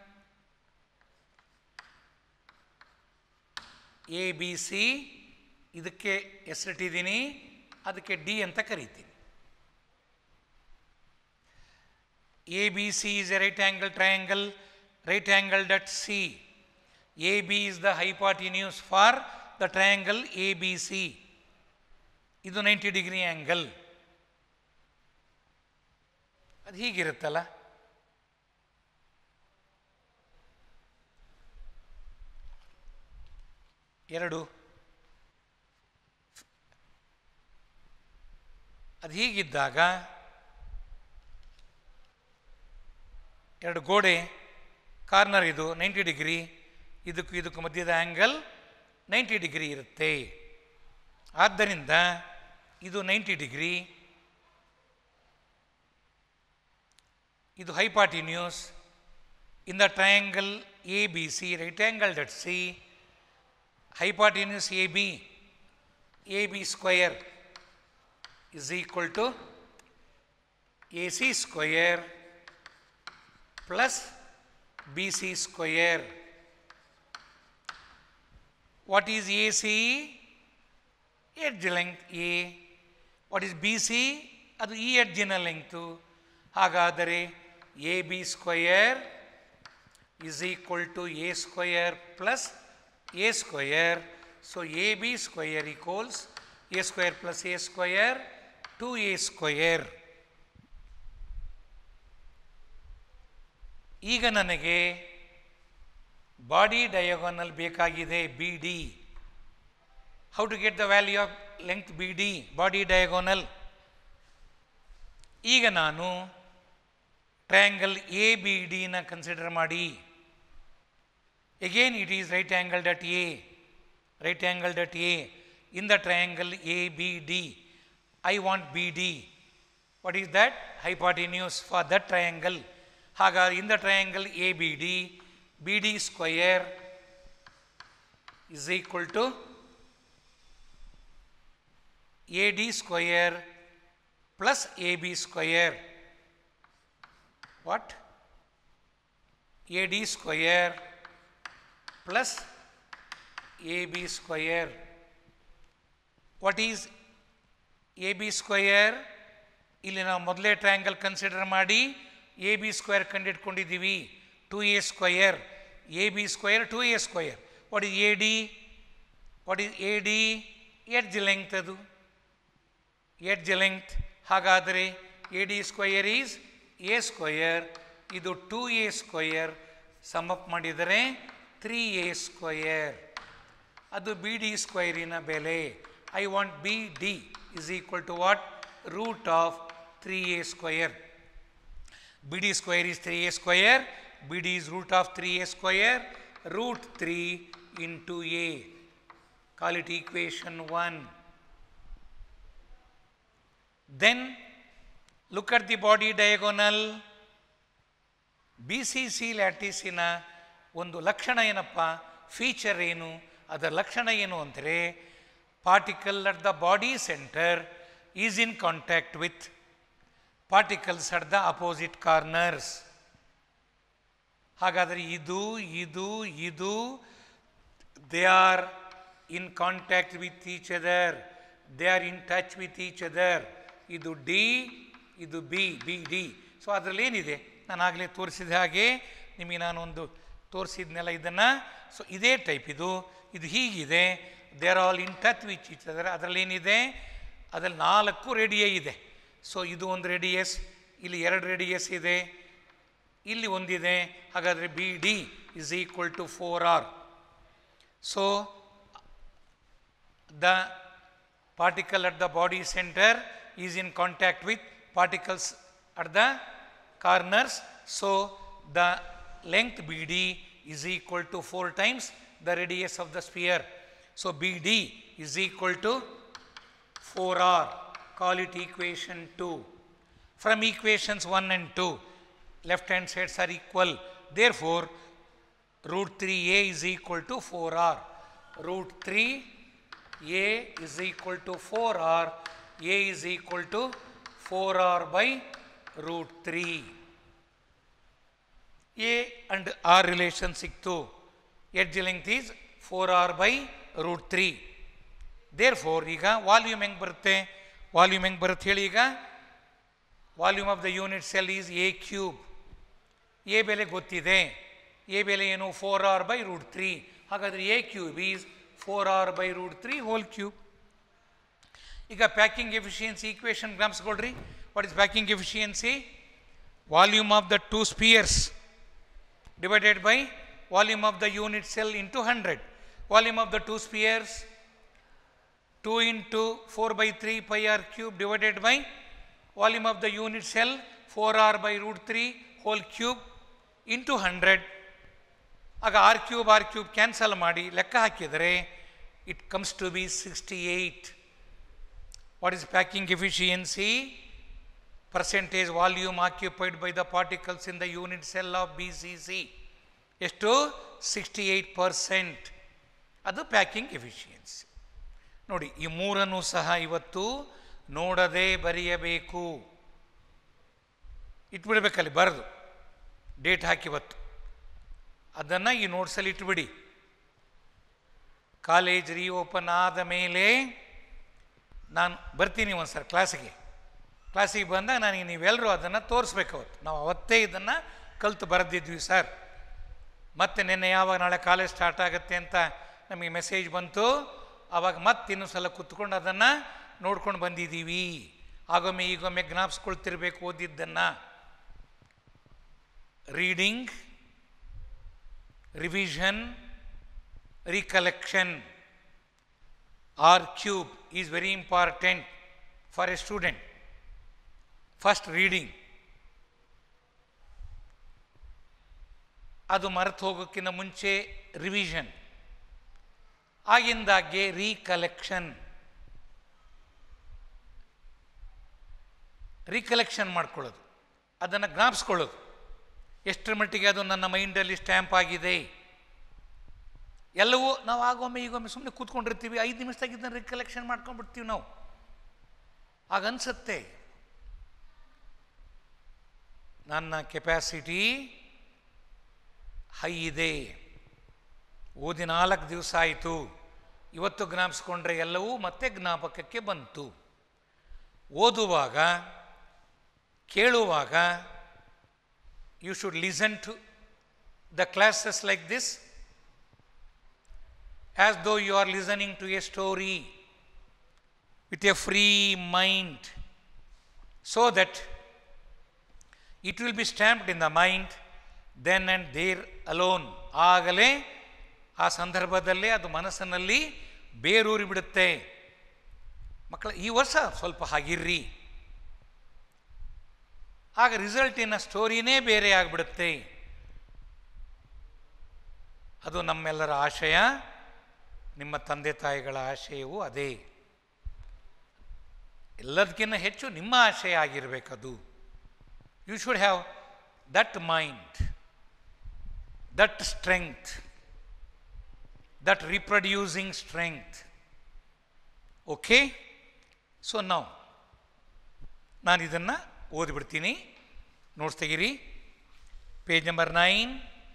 ಎ ಬಿ ಸಿ ಇದಕ್ಕೆ ಹೆಸರಿಟ್ಟಿದ್ದೀನಿ, ಅದಕ್ಕೆ ಡಿ ಅಂತ ಕರಿತೀನಿ. A B C is a right angle triangle, right angled at C. A B is the hypotenuse for the triangle A B C. ಇದು ನೈಂಟಿ ಡಿಗ್ರಿ ಆ್ಯಂಗಲ್. ಅದು ಹೀಗಿರುತ್ತಲ್ಲ, ಎರಡು ಅದು ಹೀಗಿದ್ದಾಗ ಎರಡು ಗೋಡೆ ಕಾರ್ನರ್ ಇದು ನೈಂಟಿ ಡಿಗ್ರಿ, ಇದಕ್ಕೂ ಇದಕ್ಕೂ ಮಧ್ಯದ ಆ್ಯಂಗಲ್ ನೈಂಟಿ ಡಿಗ್ರಿ ಇರುತ್ತೆ. ಆದ್ದರಿಂದ ಇದು ನೈಂಟಿ ಡಿಗ್ರಿ, ಇದು hypotenuse in the triangle A B C, right angled at C. hypotenuse A B, A B square is equal to A C square plus B C square. What is A C? Edge length A. What is B C? ಅದು ಈ ಎಡ್ಜಿನ length. ಹಾಗಾದರೆ A B square is equal to A square plus A square. So A B square equals A square plus A square, two A square. ಈಗ ನನಗೆ body diagonal ಬೇಕಾಗಿದೆ B D. How to get the value of length B D, body diagonal? ಈಗ ನಾನು triangle A B ಡಿನ consider ಮಾಡಿ. Again it is right angled at A, right angled at A. In the triangle A B D, I want B D. What is that? Hypotenuse for that triangle. ಹಾಗಾದರೆ in the triangle A B D, B D square is equal to A D square plus A B square. What? A D square plus A B square. What is A B square? ಇಲ್ಲಿ ನಾವು ಮೊದಲೇ triangle consider ಮಾಡಿ A B square ಕಂಡಿಡ್ಕೊಂಡಿದ್ದೀವಿ. Two A square, A B square two A square. What is A D? What is A D? Edge length, ಅದು edge length. ಹಾಗಾದರೆ A D square is A square, ಇದು two A square, sum up ಮಾಡಿದರೆ three A square. ಅದು B D ಸ್ಕ್ವಯರಿನ ಬೆಲೆ. I want B D is equal to what? Root of three A square. B D square is three A square, B D is root of three A square, root three into A. Call it equation one. Then look at the body diagonal. B C C ಲ್ಯಾಟಿಸಿನ ಒಂದು ಲಕ್ಷಣ ಏನಪ್ಪ? Feature ಏನು? ಅದರ ಲಕ್ಷಣ ಏನು ಅಂದರೆ, particle at the body centre is in contact with particles at the opposite corners. ಹಾಗಾದರೆ ಇದು ಇದು ಇದು they are in contact with each other, they are in touch with each other. ಇದು ಡಿ, ಇದು ಬಿ, ಬಿ ಡಿ. ಸೊ ಅದರಲ್ಲಿ ಏನಿದೆ, ನಾನು ಆಗಲೇ ತೋರಿಸಿದ ಹಾಗೆ ನಿಮಗೆ ನಾನೊಂದು ತೋರಿಸಿದ್ನೆಲ್ಲ ಇದನ್ನು. ಸೊ ಇದೇ ಟೈಪ್ ಇದು, ಇದು ಹೀಗಿದೆ. They are all in touch with each other. ಅದರಲ್ಲಿ ಏನಿದೆ, ಅದರಲ್ಲಿ ನಾಲ್ಕು ರೇಡಿಯಸ್ ಇದೆ. ಸೊ ಇದು ಒಂದು ರೇಡಿಯಸ್, ಇಲ್ಲಿ ಎರಡು ರೇಡಿಯಸ್ ಇದೆ, ಇಲ್ಲಿ ಒಂದಿದೆ. ಹಾಗಾದರೆ B D is equal to four R. So the particle at the body center is in contact with particles at the corners. So the length B D is equal to four times the radius of the sphere. So B D is equal to four R. Call it equation two. From equations one and two, left hand sides are equal. Therefore, root three A is equal to four R. Root three A is equal to four R. A is equal to four R by root three. A and R relation siktu. Edge length is four R by root three. Therefore, ಈಗ volume ಹೆಂಗೆ ಬರುತ್ತೆ? Volume ಹೆಂಗೆ ಬರುತ್ತೆ ಹೇಳಿ? ಈಗ volume of the unit cell is A cube. A ಬೆಲೆ ಗೊತ್ತಿದೆ. A ಬೆಲೆ ಏನು? Four R by root three. ಹಾಗಾದರೆ A cube is four R by root three whole cube. ಈಗ ಪ್ಯಾಕಿಂಗ್ ಎಫಿಷಿಯನ್ಸಿ ಈಕ್ವೇಷನ್ ಜ್ಞಾಪಿಸ್ಕೊಳ್ರಿ. What is packing efficiency? Volume of the two spheres divided by volume of the unit cell into hundred. Volume of the two spears two into four by three pi R cube divided by volume of the unit cell four R by root three whole cube into hundred. ಆಗ R cube R cube cancel ಮಾಡಿ ಲೆಕ್ಕ ಹಾಕಿದರೆ it comes to be sixty-eight. What is packing efficiency? Percentage volume occupied by the particles in the unit cell of B C C. ಎಷ್ಟು? sixty-eight percent. ಅದು packing efficiency. ನೋಡಿ, ಈ ಮೂರನ್ನು ಸಹ ಇವತ್ತು ನೋಡದೆ ಬರೆಯಬೇಕು. ಇಟ್ಬಿಡ್ಬೇಕಲ್ಲಿ ಬರೆದು ಡೇಟ್ ಹಾಕಿ ಇವತ್ತು ಅದನ್ನು ಈ ನೋಟ್ಸಲ್ಲಿ ಇಟ್ಬಿಡಿ. ಕಾಲೇಜ್ ರೀಓಪನ್ ಆದ ಮೇಲೆ ನಾನು ಬರ್ತೀನಿ ಒಂದು ಸರ್ ಕ್ಲಾಸಿಗೆ. ಕ್ಲಾಸಿಗೆ ಬಂದಾಗ ನನಗೆ ನೀವೆಲ್ಲರೂ ಅದನ್ನು ತೋರಿಸ್ಬೇಕು. ಅವತ್ತು ನಾವು ಅವತ್ತೇ ಇದನ್ನು ಕಲಿತು ಬರೆದಿದ್ವಿ ಸರ್. ಮತ್ತು ನಿನ್ನೆ ಯಾವಾಗ ನಾಳೆ ಕಾಲೇಜ್ ಸ್ಟಾರ್ಟ್ ಆಗುತ್ತೆ ಅಂತ ನಮಗೆ ಮೆಸೇಜ್ ಬಂತು, ಆವಾಗ ಮತ್ತೆ ಇನ್ನೂ ಸಲ ಕೂತ್ಕೊಂಡು ಅದನ್ನು ನೋಡ್ಕೊಂಡು ಬಂದಿದ್ದೀವಿ. ಆಗೊಮ್ಮೆ ಈಗೊಮ್ಮೆ ಜ್ಞಾಪಿಸ್ಕೊಳ್ತಿರ್ಬೇಕು ಓದಿದ್ದನ್ನು. Reading, revision, recollection. R cube is very important for a student. First reading. ಅದು ಮರೆತು ಹೋಗೋಕ್ಕಿಂತ ಮುಂಚೆ ರಿವಿಷನ್, ಆಗಿಂದಾಗೆ ರೀಕಲೆಕ್ಷನ್. ರೀಕಲೆಕ್ಷನ್ ಮಾಡ್ಕೊಳ್ಳೋದು, ಅದನ್ನು ಜ್ಞಾಪಿಸ್ಕೊಳ್ಳೋದು, ಎಷ್ಟರ ಮಟ್ಟಿಗೆ ಅದು ನನ್ನ ಮೈಂಡಲ್ಲಿ ಸ್ಟ್ಯಾಂಪ್ ಆಗಿದೆ. ಎಲ್ಲವೂ ನಾವು ಆಗೊಮ್ಮೆ ಈಗೊಮ್ಮೆ ಸುಮ್ಮನೆ ಕೂತ್ಕೊಂಡಿರ್ತೀವಿ, ಐದು ನಿಮಿಷದಾಗ ಇದನ್ನು ರಿಕಲೆಕ್ಷನ್ ಮಾಡ್ಕೊಂಡ್ಬಿಡ್ತೀವಿ ನಾವು. ಆಗ ಅನಿಸುತ್ತೆ ನನ್ನ ಕೆಪ್ಯಾಸಿಟಿ ಹೈ ಇದೆ, ಓದಿ ನಾಲ್ಕು ದಿವಸ ಆಯಿತು, ಇವತ್ತು ಜ್ಞಾಪಿಸ್ಕೊಂಡ್ರೆ ಎಲ್ಲವೂ ಮತ್ತೆ ಜ್ಞಾಪಕಕ್ಕೆ ಬಂತು. ಓದುವಾಗ, ಕೇಳುವಾಗ you should listen to the classes like this as though you are listening to a story with a free mind, so that it will be stamped in the mind then and there alone. ಆಗಲೇ ಆ ಸಂದರ್ಭದಲ್ಲೇ ಅದು ಮನಸ್ಸಿನಲ್ಲಿ ಬೇರೂರಿ ಬಿಡುತ್ತೆ. ಮಕ್ಕಳ ಈ ವರ್ಷ ಸ್ವಲ್ಪ ಹಾಗಿರ್ರಿ, ಆಗ ರಿಸಲ್ಟಿನ ಸ್ಟೋರಿನೇ ಬೇರೆ ಆಗಿಬಿಡುತ್ತೆ. ಅದು ನಮ್ಮೆಲ್ಲರ ಆಶಯ, ನಿಮ್ಮ ತಂದೆ ತಾಯಿಗಳ ಆಶಯವೂ ಅದೇ. ಎಲ್ಲದಕ್ಕಿಂತ ಹೆಚ್ಚು ನಿಮ್ಮ ಆಶಯ ಆಗಿರಬೇಕದು. You should have that mind, that strength, that reproducing strength. Okay, so ನಾವು ನಾನು ಇದನ್ನು ಓದಿಬಿಡ್ತೀನಿ, ನೋಟ್ಸ್ ತೆಗೀರಿ. Page number nine.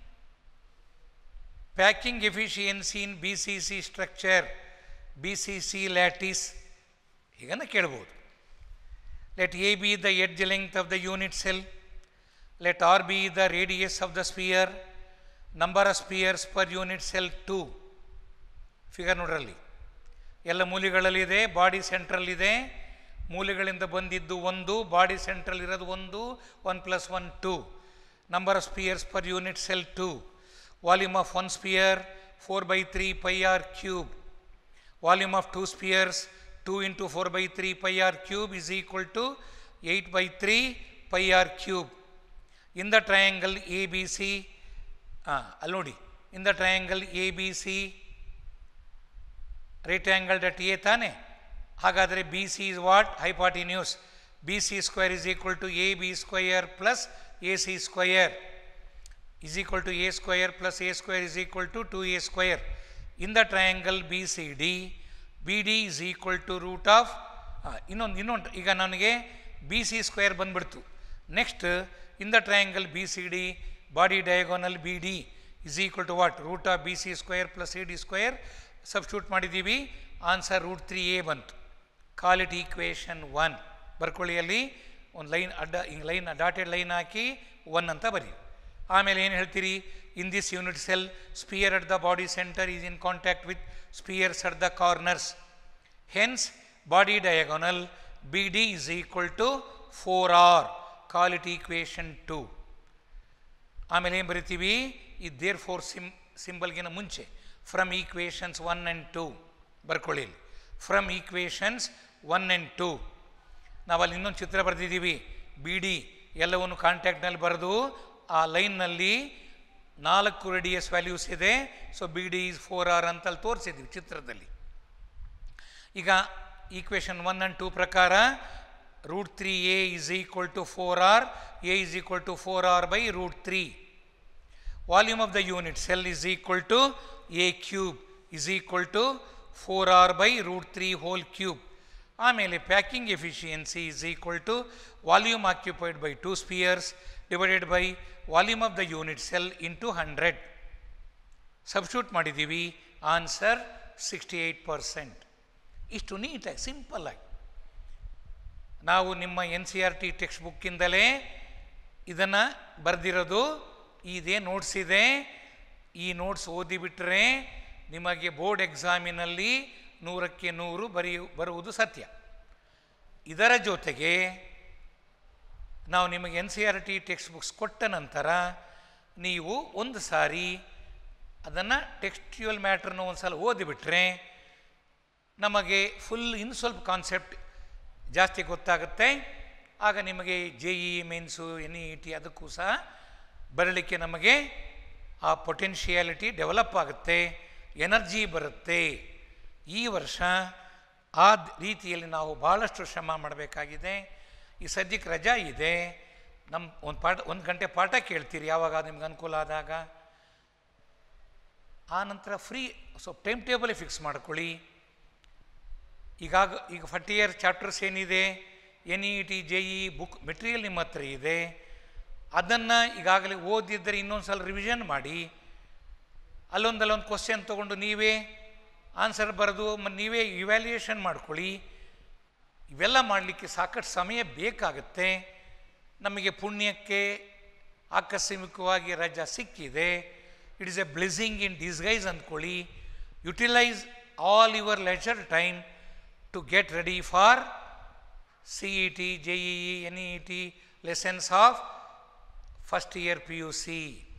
Packing efficiency in B C C structure, B C C lattice. ಹೀಗನ್ನು ಕೇಳ್ಬೋದು. Let A be the edge length of the unit cell. Let R be the radius of the sphere. Number of spheres per unit cell two. Figure ನೋಡ್ರಲ್ಲಿ ಎಲ್ಲ ಮೂಲೆಗಳಲ್ಲಿದೆ, body ಸೆಂಟ್ರಲ್ಲಿದೆ. ಮೂಲೆಗಳಿಂದ ಬಂದಿದ್ದು ಒಂದು, body central ಇರೋದು ಒಂದು, one plus one two. Number of spheres per unit cell two. Volume of one sphere four by three pi r cube. Volume of two spheres two into four by three pi r cube is equal to eight by three pi r cube. In the triangle A B C, ah, ಅಲ್ಲಿ ನೋಡಿ, in the triangle A B C, right angled at A ತಾನೆ, ಹಾಗಾದರೆ B C is what? Hypotenuse. B C square is equal to A B square plus A C square is equal to A square plus A square is equal to two A square. In the triangle B C D, B D is equal to root of ಇನ್ನೊಂದು ಇನ್ನೊಂದು ಈಗ ನನಗೆ B C square ಬಂದ್ಬಿಡ್ತು. Next in the triangle B C D, body diagonal B D is equal to what? Root of B C square plus A D square. Substitute ಮಾಡಿದ್ದೀವಿ, answer root three A ಬಂತು. Call it equation one. ಬರ್ಕೊಳ್ಳಿಯಲ್ಲಿ ಒಂದು line ಅಡ್ಡ, ಹಿಂಗೆ line dotted line ಹಾಕಿ one ಅಂತ ಬರೀ. ಆಮೇಲೆ ಏನು ಹೇಳ್ತೀರಿ? In this unit cell sphere at the body centre is in contact with spheres at the corners. Hence body diagonal B D is equal to four R. Call it equation two. ಆಮೇಲೆ ಏನು ಬರಿತೀವಿ? ಈ therefore ಸಿಮ್ ಸಿಂಬಲ್ಗಿನ ಮುಂಚೆ from equations one and two ಬರ್ಕೊಳ್ಳಿ. From equations one and two ನಾವಲ್ಲಿ ಇನ್ನೊಂದು ಚಿತ್ರ ಬರೆದಿದ್ದೀವಿ. ಬಿ ಡಿ ಎಲ್ಲವನ್ನು ಕಾಂಟ್ಯಾಕ್ಟ್ನಲ್ಲಿ ಬರೆದು ಆ ಲೈನ್ನಲ್ಲಿ ನಾಲ್ಕು ರೇಡಿಯಸ್ ವ್ಯಾಲ್ಯೂಸ್ ಇದೆ. So B D is four R ಅಂತಲ್ಲಿ ತೋರಿಸಿದ್ವಿ ಚಿತ್ರದಲ್ಲಿ. ಈಗ ಈಕ್ವೇಷನ್ ಒನ್ ಆ್ಯಂಡ್ ಟೂ ಪ್ರಕಾರ root three A is equal to four R, A is equal to four R by root three. Volume of the unit cell is equal to A cube is equal to four R by root three whole cube. ಆಮೇಲೆ packing efficiency is equal to volume occupied by two spheres divided by volume of the unit cell into hundred. Substitute ಮಾಡಿದ್ದೀವಿ, answer sixty eight percent. ಇಷ್ಟು ನೀಟಾಗಿ ಸಿಂಪಲ್ಲಾಗಿ ನಾವು ನಿಮ್ಮ N C R T text ಬುಕ್ಕಿಂದಲೇ ಇದನ್ನು ಬರೆದಿರೋದು. ಇದೇ ನೋಟ್ಸ್ ಇದೆ. ಈ ನೋಟ್ಸ್ ಓದಿಬಿಟ್ರೆ ನಿಮಗೆ ಬೋರ್ಡ್ ಎಕ್ಸಾಮಿನಲ್ಲಿ ನೂರಕ್ಕೆ ನೂರು ಬರೆಯು ಬರುವುದು ಸತ್ಯ. ಇದರ ಜೊತೆಗೆ ನಾವು ನಿಮಗೆ N C R T text books ಕೊಟ್ಟ ನಂತರ ನೀವು ಒಂದು ಸಾರಿ ಅದನ್ನು ಟೆಕ್ಸ್ಟ್ಯೂಯಲ್ ಮ್ಯಾಟ್ರನ್ನು ಒಂದು ಸಲ ಓದಿಬಿಟ್ರೆ ನಮಗೆ ಫುಲ್ ಇನ್ನು ಸ್ವಲ್ಪ ಕಾನ್ಸೆಪ್ಟ್ ಜಾಸ್ತಿ ಗೊತ್ತಾಗುತ್ತೆ. ಆಗ ನಿಮಗೆ J E mains N E T ಅದಕ್ಕೂ ಸಹ ಬರಲಿಕ್ಕೆ ನಮಗೆ ಆ ಪೊಟೆನ್ಷಿಯಾಲಿಟಿ ಡೆವಲಪ್ ಆಗುತ್ತೆ, ಎನರ್ಜಿ ಬರುತ್ತೆ. ಈ ವರ್ಷ ಆ ರೀತಿಯಲ್ಲಿ ನಾವು ಭಾಳಷ್ಟು ಶ್ರಮ ಮಾಡಬೇಕಾಗಿದೆ. ಈ ಸದ್ಯಕ್ಕೆ ರಜಾ ಇದೆ, ನಮ್ಮ ಒಂದು ಪಾಠ ಒಂದು ಗಂಟೆ ಪಾಠ ಕೇಳ್ತೀರಿ ಯಾವಾಗ ನಿಮ್ಗೆ ಅನುಕೂಲ ಆದಾಗ. ಆ ನಂತರ ಫ್ರೀ ಸ್ವಲ್ಪ ಟೈಮ್ ಟೇಬಲೇ ಫಿಕ್ಸ್ ಮಾಡ್ಕೊಳ್ಳಿ. ಈಗಾಗ ಈಗ ಫಸ್ಟ್ ಇಯರ್ ಚಾಪ್ಟರ್ಸ್ ಏನಿದೆ, N E T J E book material ನಿಮ್ಮ ಹತ್ರ ಇದೆ, ಅದನ್ನು ಈಗಾಗಲೇ ಓದಿದ್ದರೆ ಇನ್ನೊಂದು ಸಲ ರಿವಿಷನ್ ಮಾಡಿ. ಅಲ್ಲೊಂದಲ್ಲೊಂದು ಕ್ವಶನ್ ತೊಗೊಂಡು ನೀವೇ ಆನ್ಸರ್ ಬರೆದು ಮತ್ತು ನೀವೇ ಇವ್ಯಾಲ್ಯೂಯೇಷನ್ ಮಾಡ್ಕೊಳ್ಳಿ. ಇವೆಲ್ಲ ಮಾಡಲಿಕ್ಕೆ ಸಾಕಷ್ಟು ಸಮಯ ಬೇಕಾಗುತ್ತೆ. ನಮಗೆ ಪುಣ್ಯಕ್ಕೆ ಆಕಸ್ಮಿಕವಾಗಿ ರಜಾ ಸಿಕ್ಕಿದೆ. It is a blessing in disguise ಅಂದ್ಕೊಳ್ಳಿ. Utilise all your leisure time to get ready for C E T J E E N E T lessons of first year P U C.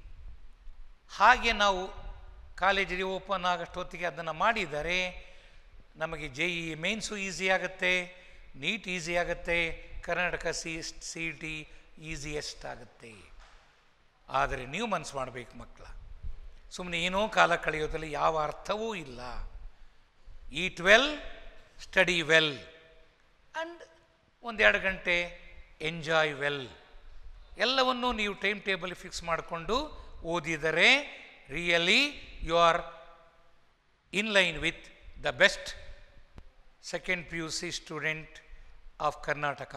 ಹಾಗೆ ನಾವು ಕಾಲೇಜಿಗೆ open ಆಗೋಷ್ಟೊತ್ತಿಗೆ ಅದನ್ನು ಮಾಡಿದರೆ ನಮಗೆ J E mains easy ಆಗುತ್ತೆ, NEET easy ಆಗುತ್ತೆ, Karnataka C C E T easiest ಆಗುತ್ತೆ. ಆದರೆ ನೀವು ಮನಸ್ಸು ಮಾಡಬೇಕು ಮಕ್ಕಳ, ಸುಮ್ಮನೆ ಏನೋ ಕಾಲ ಕಳೆಯೋದ್ರಲ್ಲಿ ಯಾವ ಅರ್ಥವೂ ಇಲ್ಲ. Eat well, study well and ಒಂದೆರಡು ಗಂಟೆ ಎಂಜಾಯ್ ವೆಲ್. ಎಲ್ಲವನ್ನೂ ನೀವು ಟೈಮ್ ಟೇಬಲ್ ಫಿಕ್ಸ್ ಮಾಡಿಕೊಂಡು ಓದಿದರೆ really you are in line with the best second P U C student of Karnataka.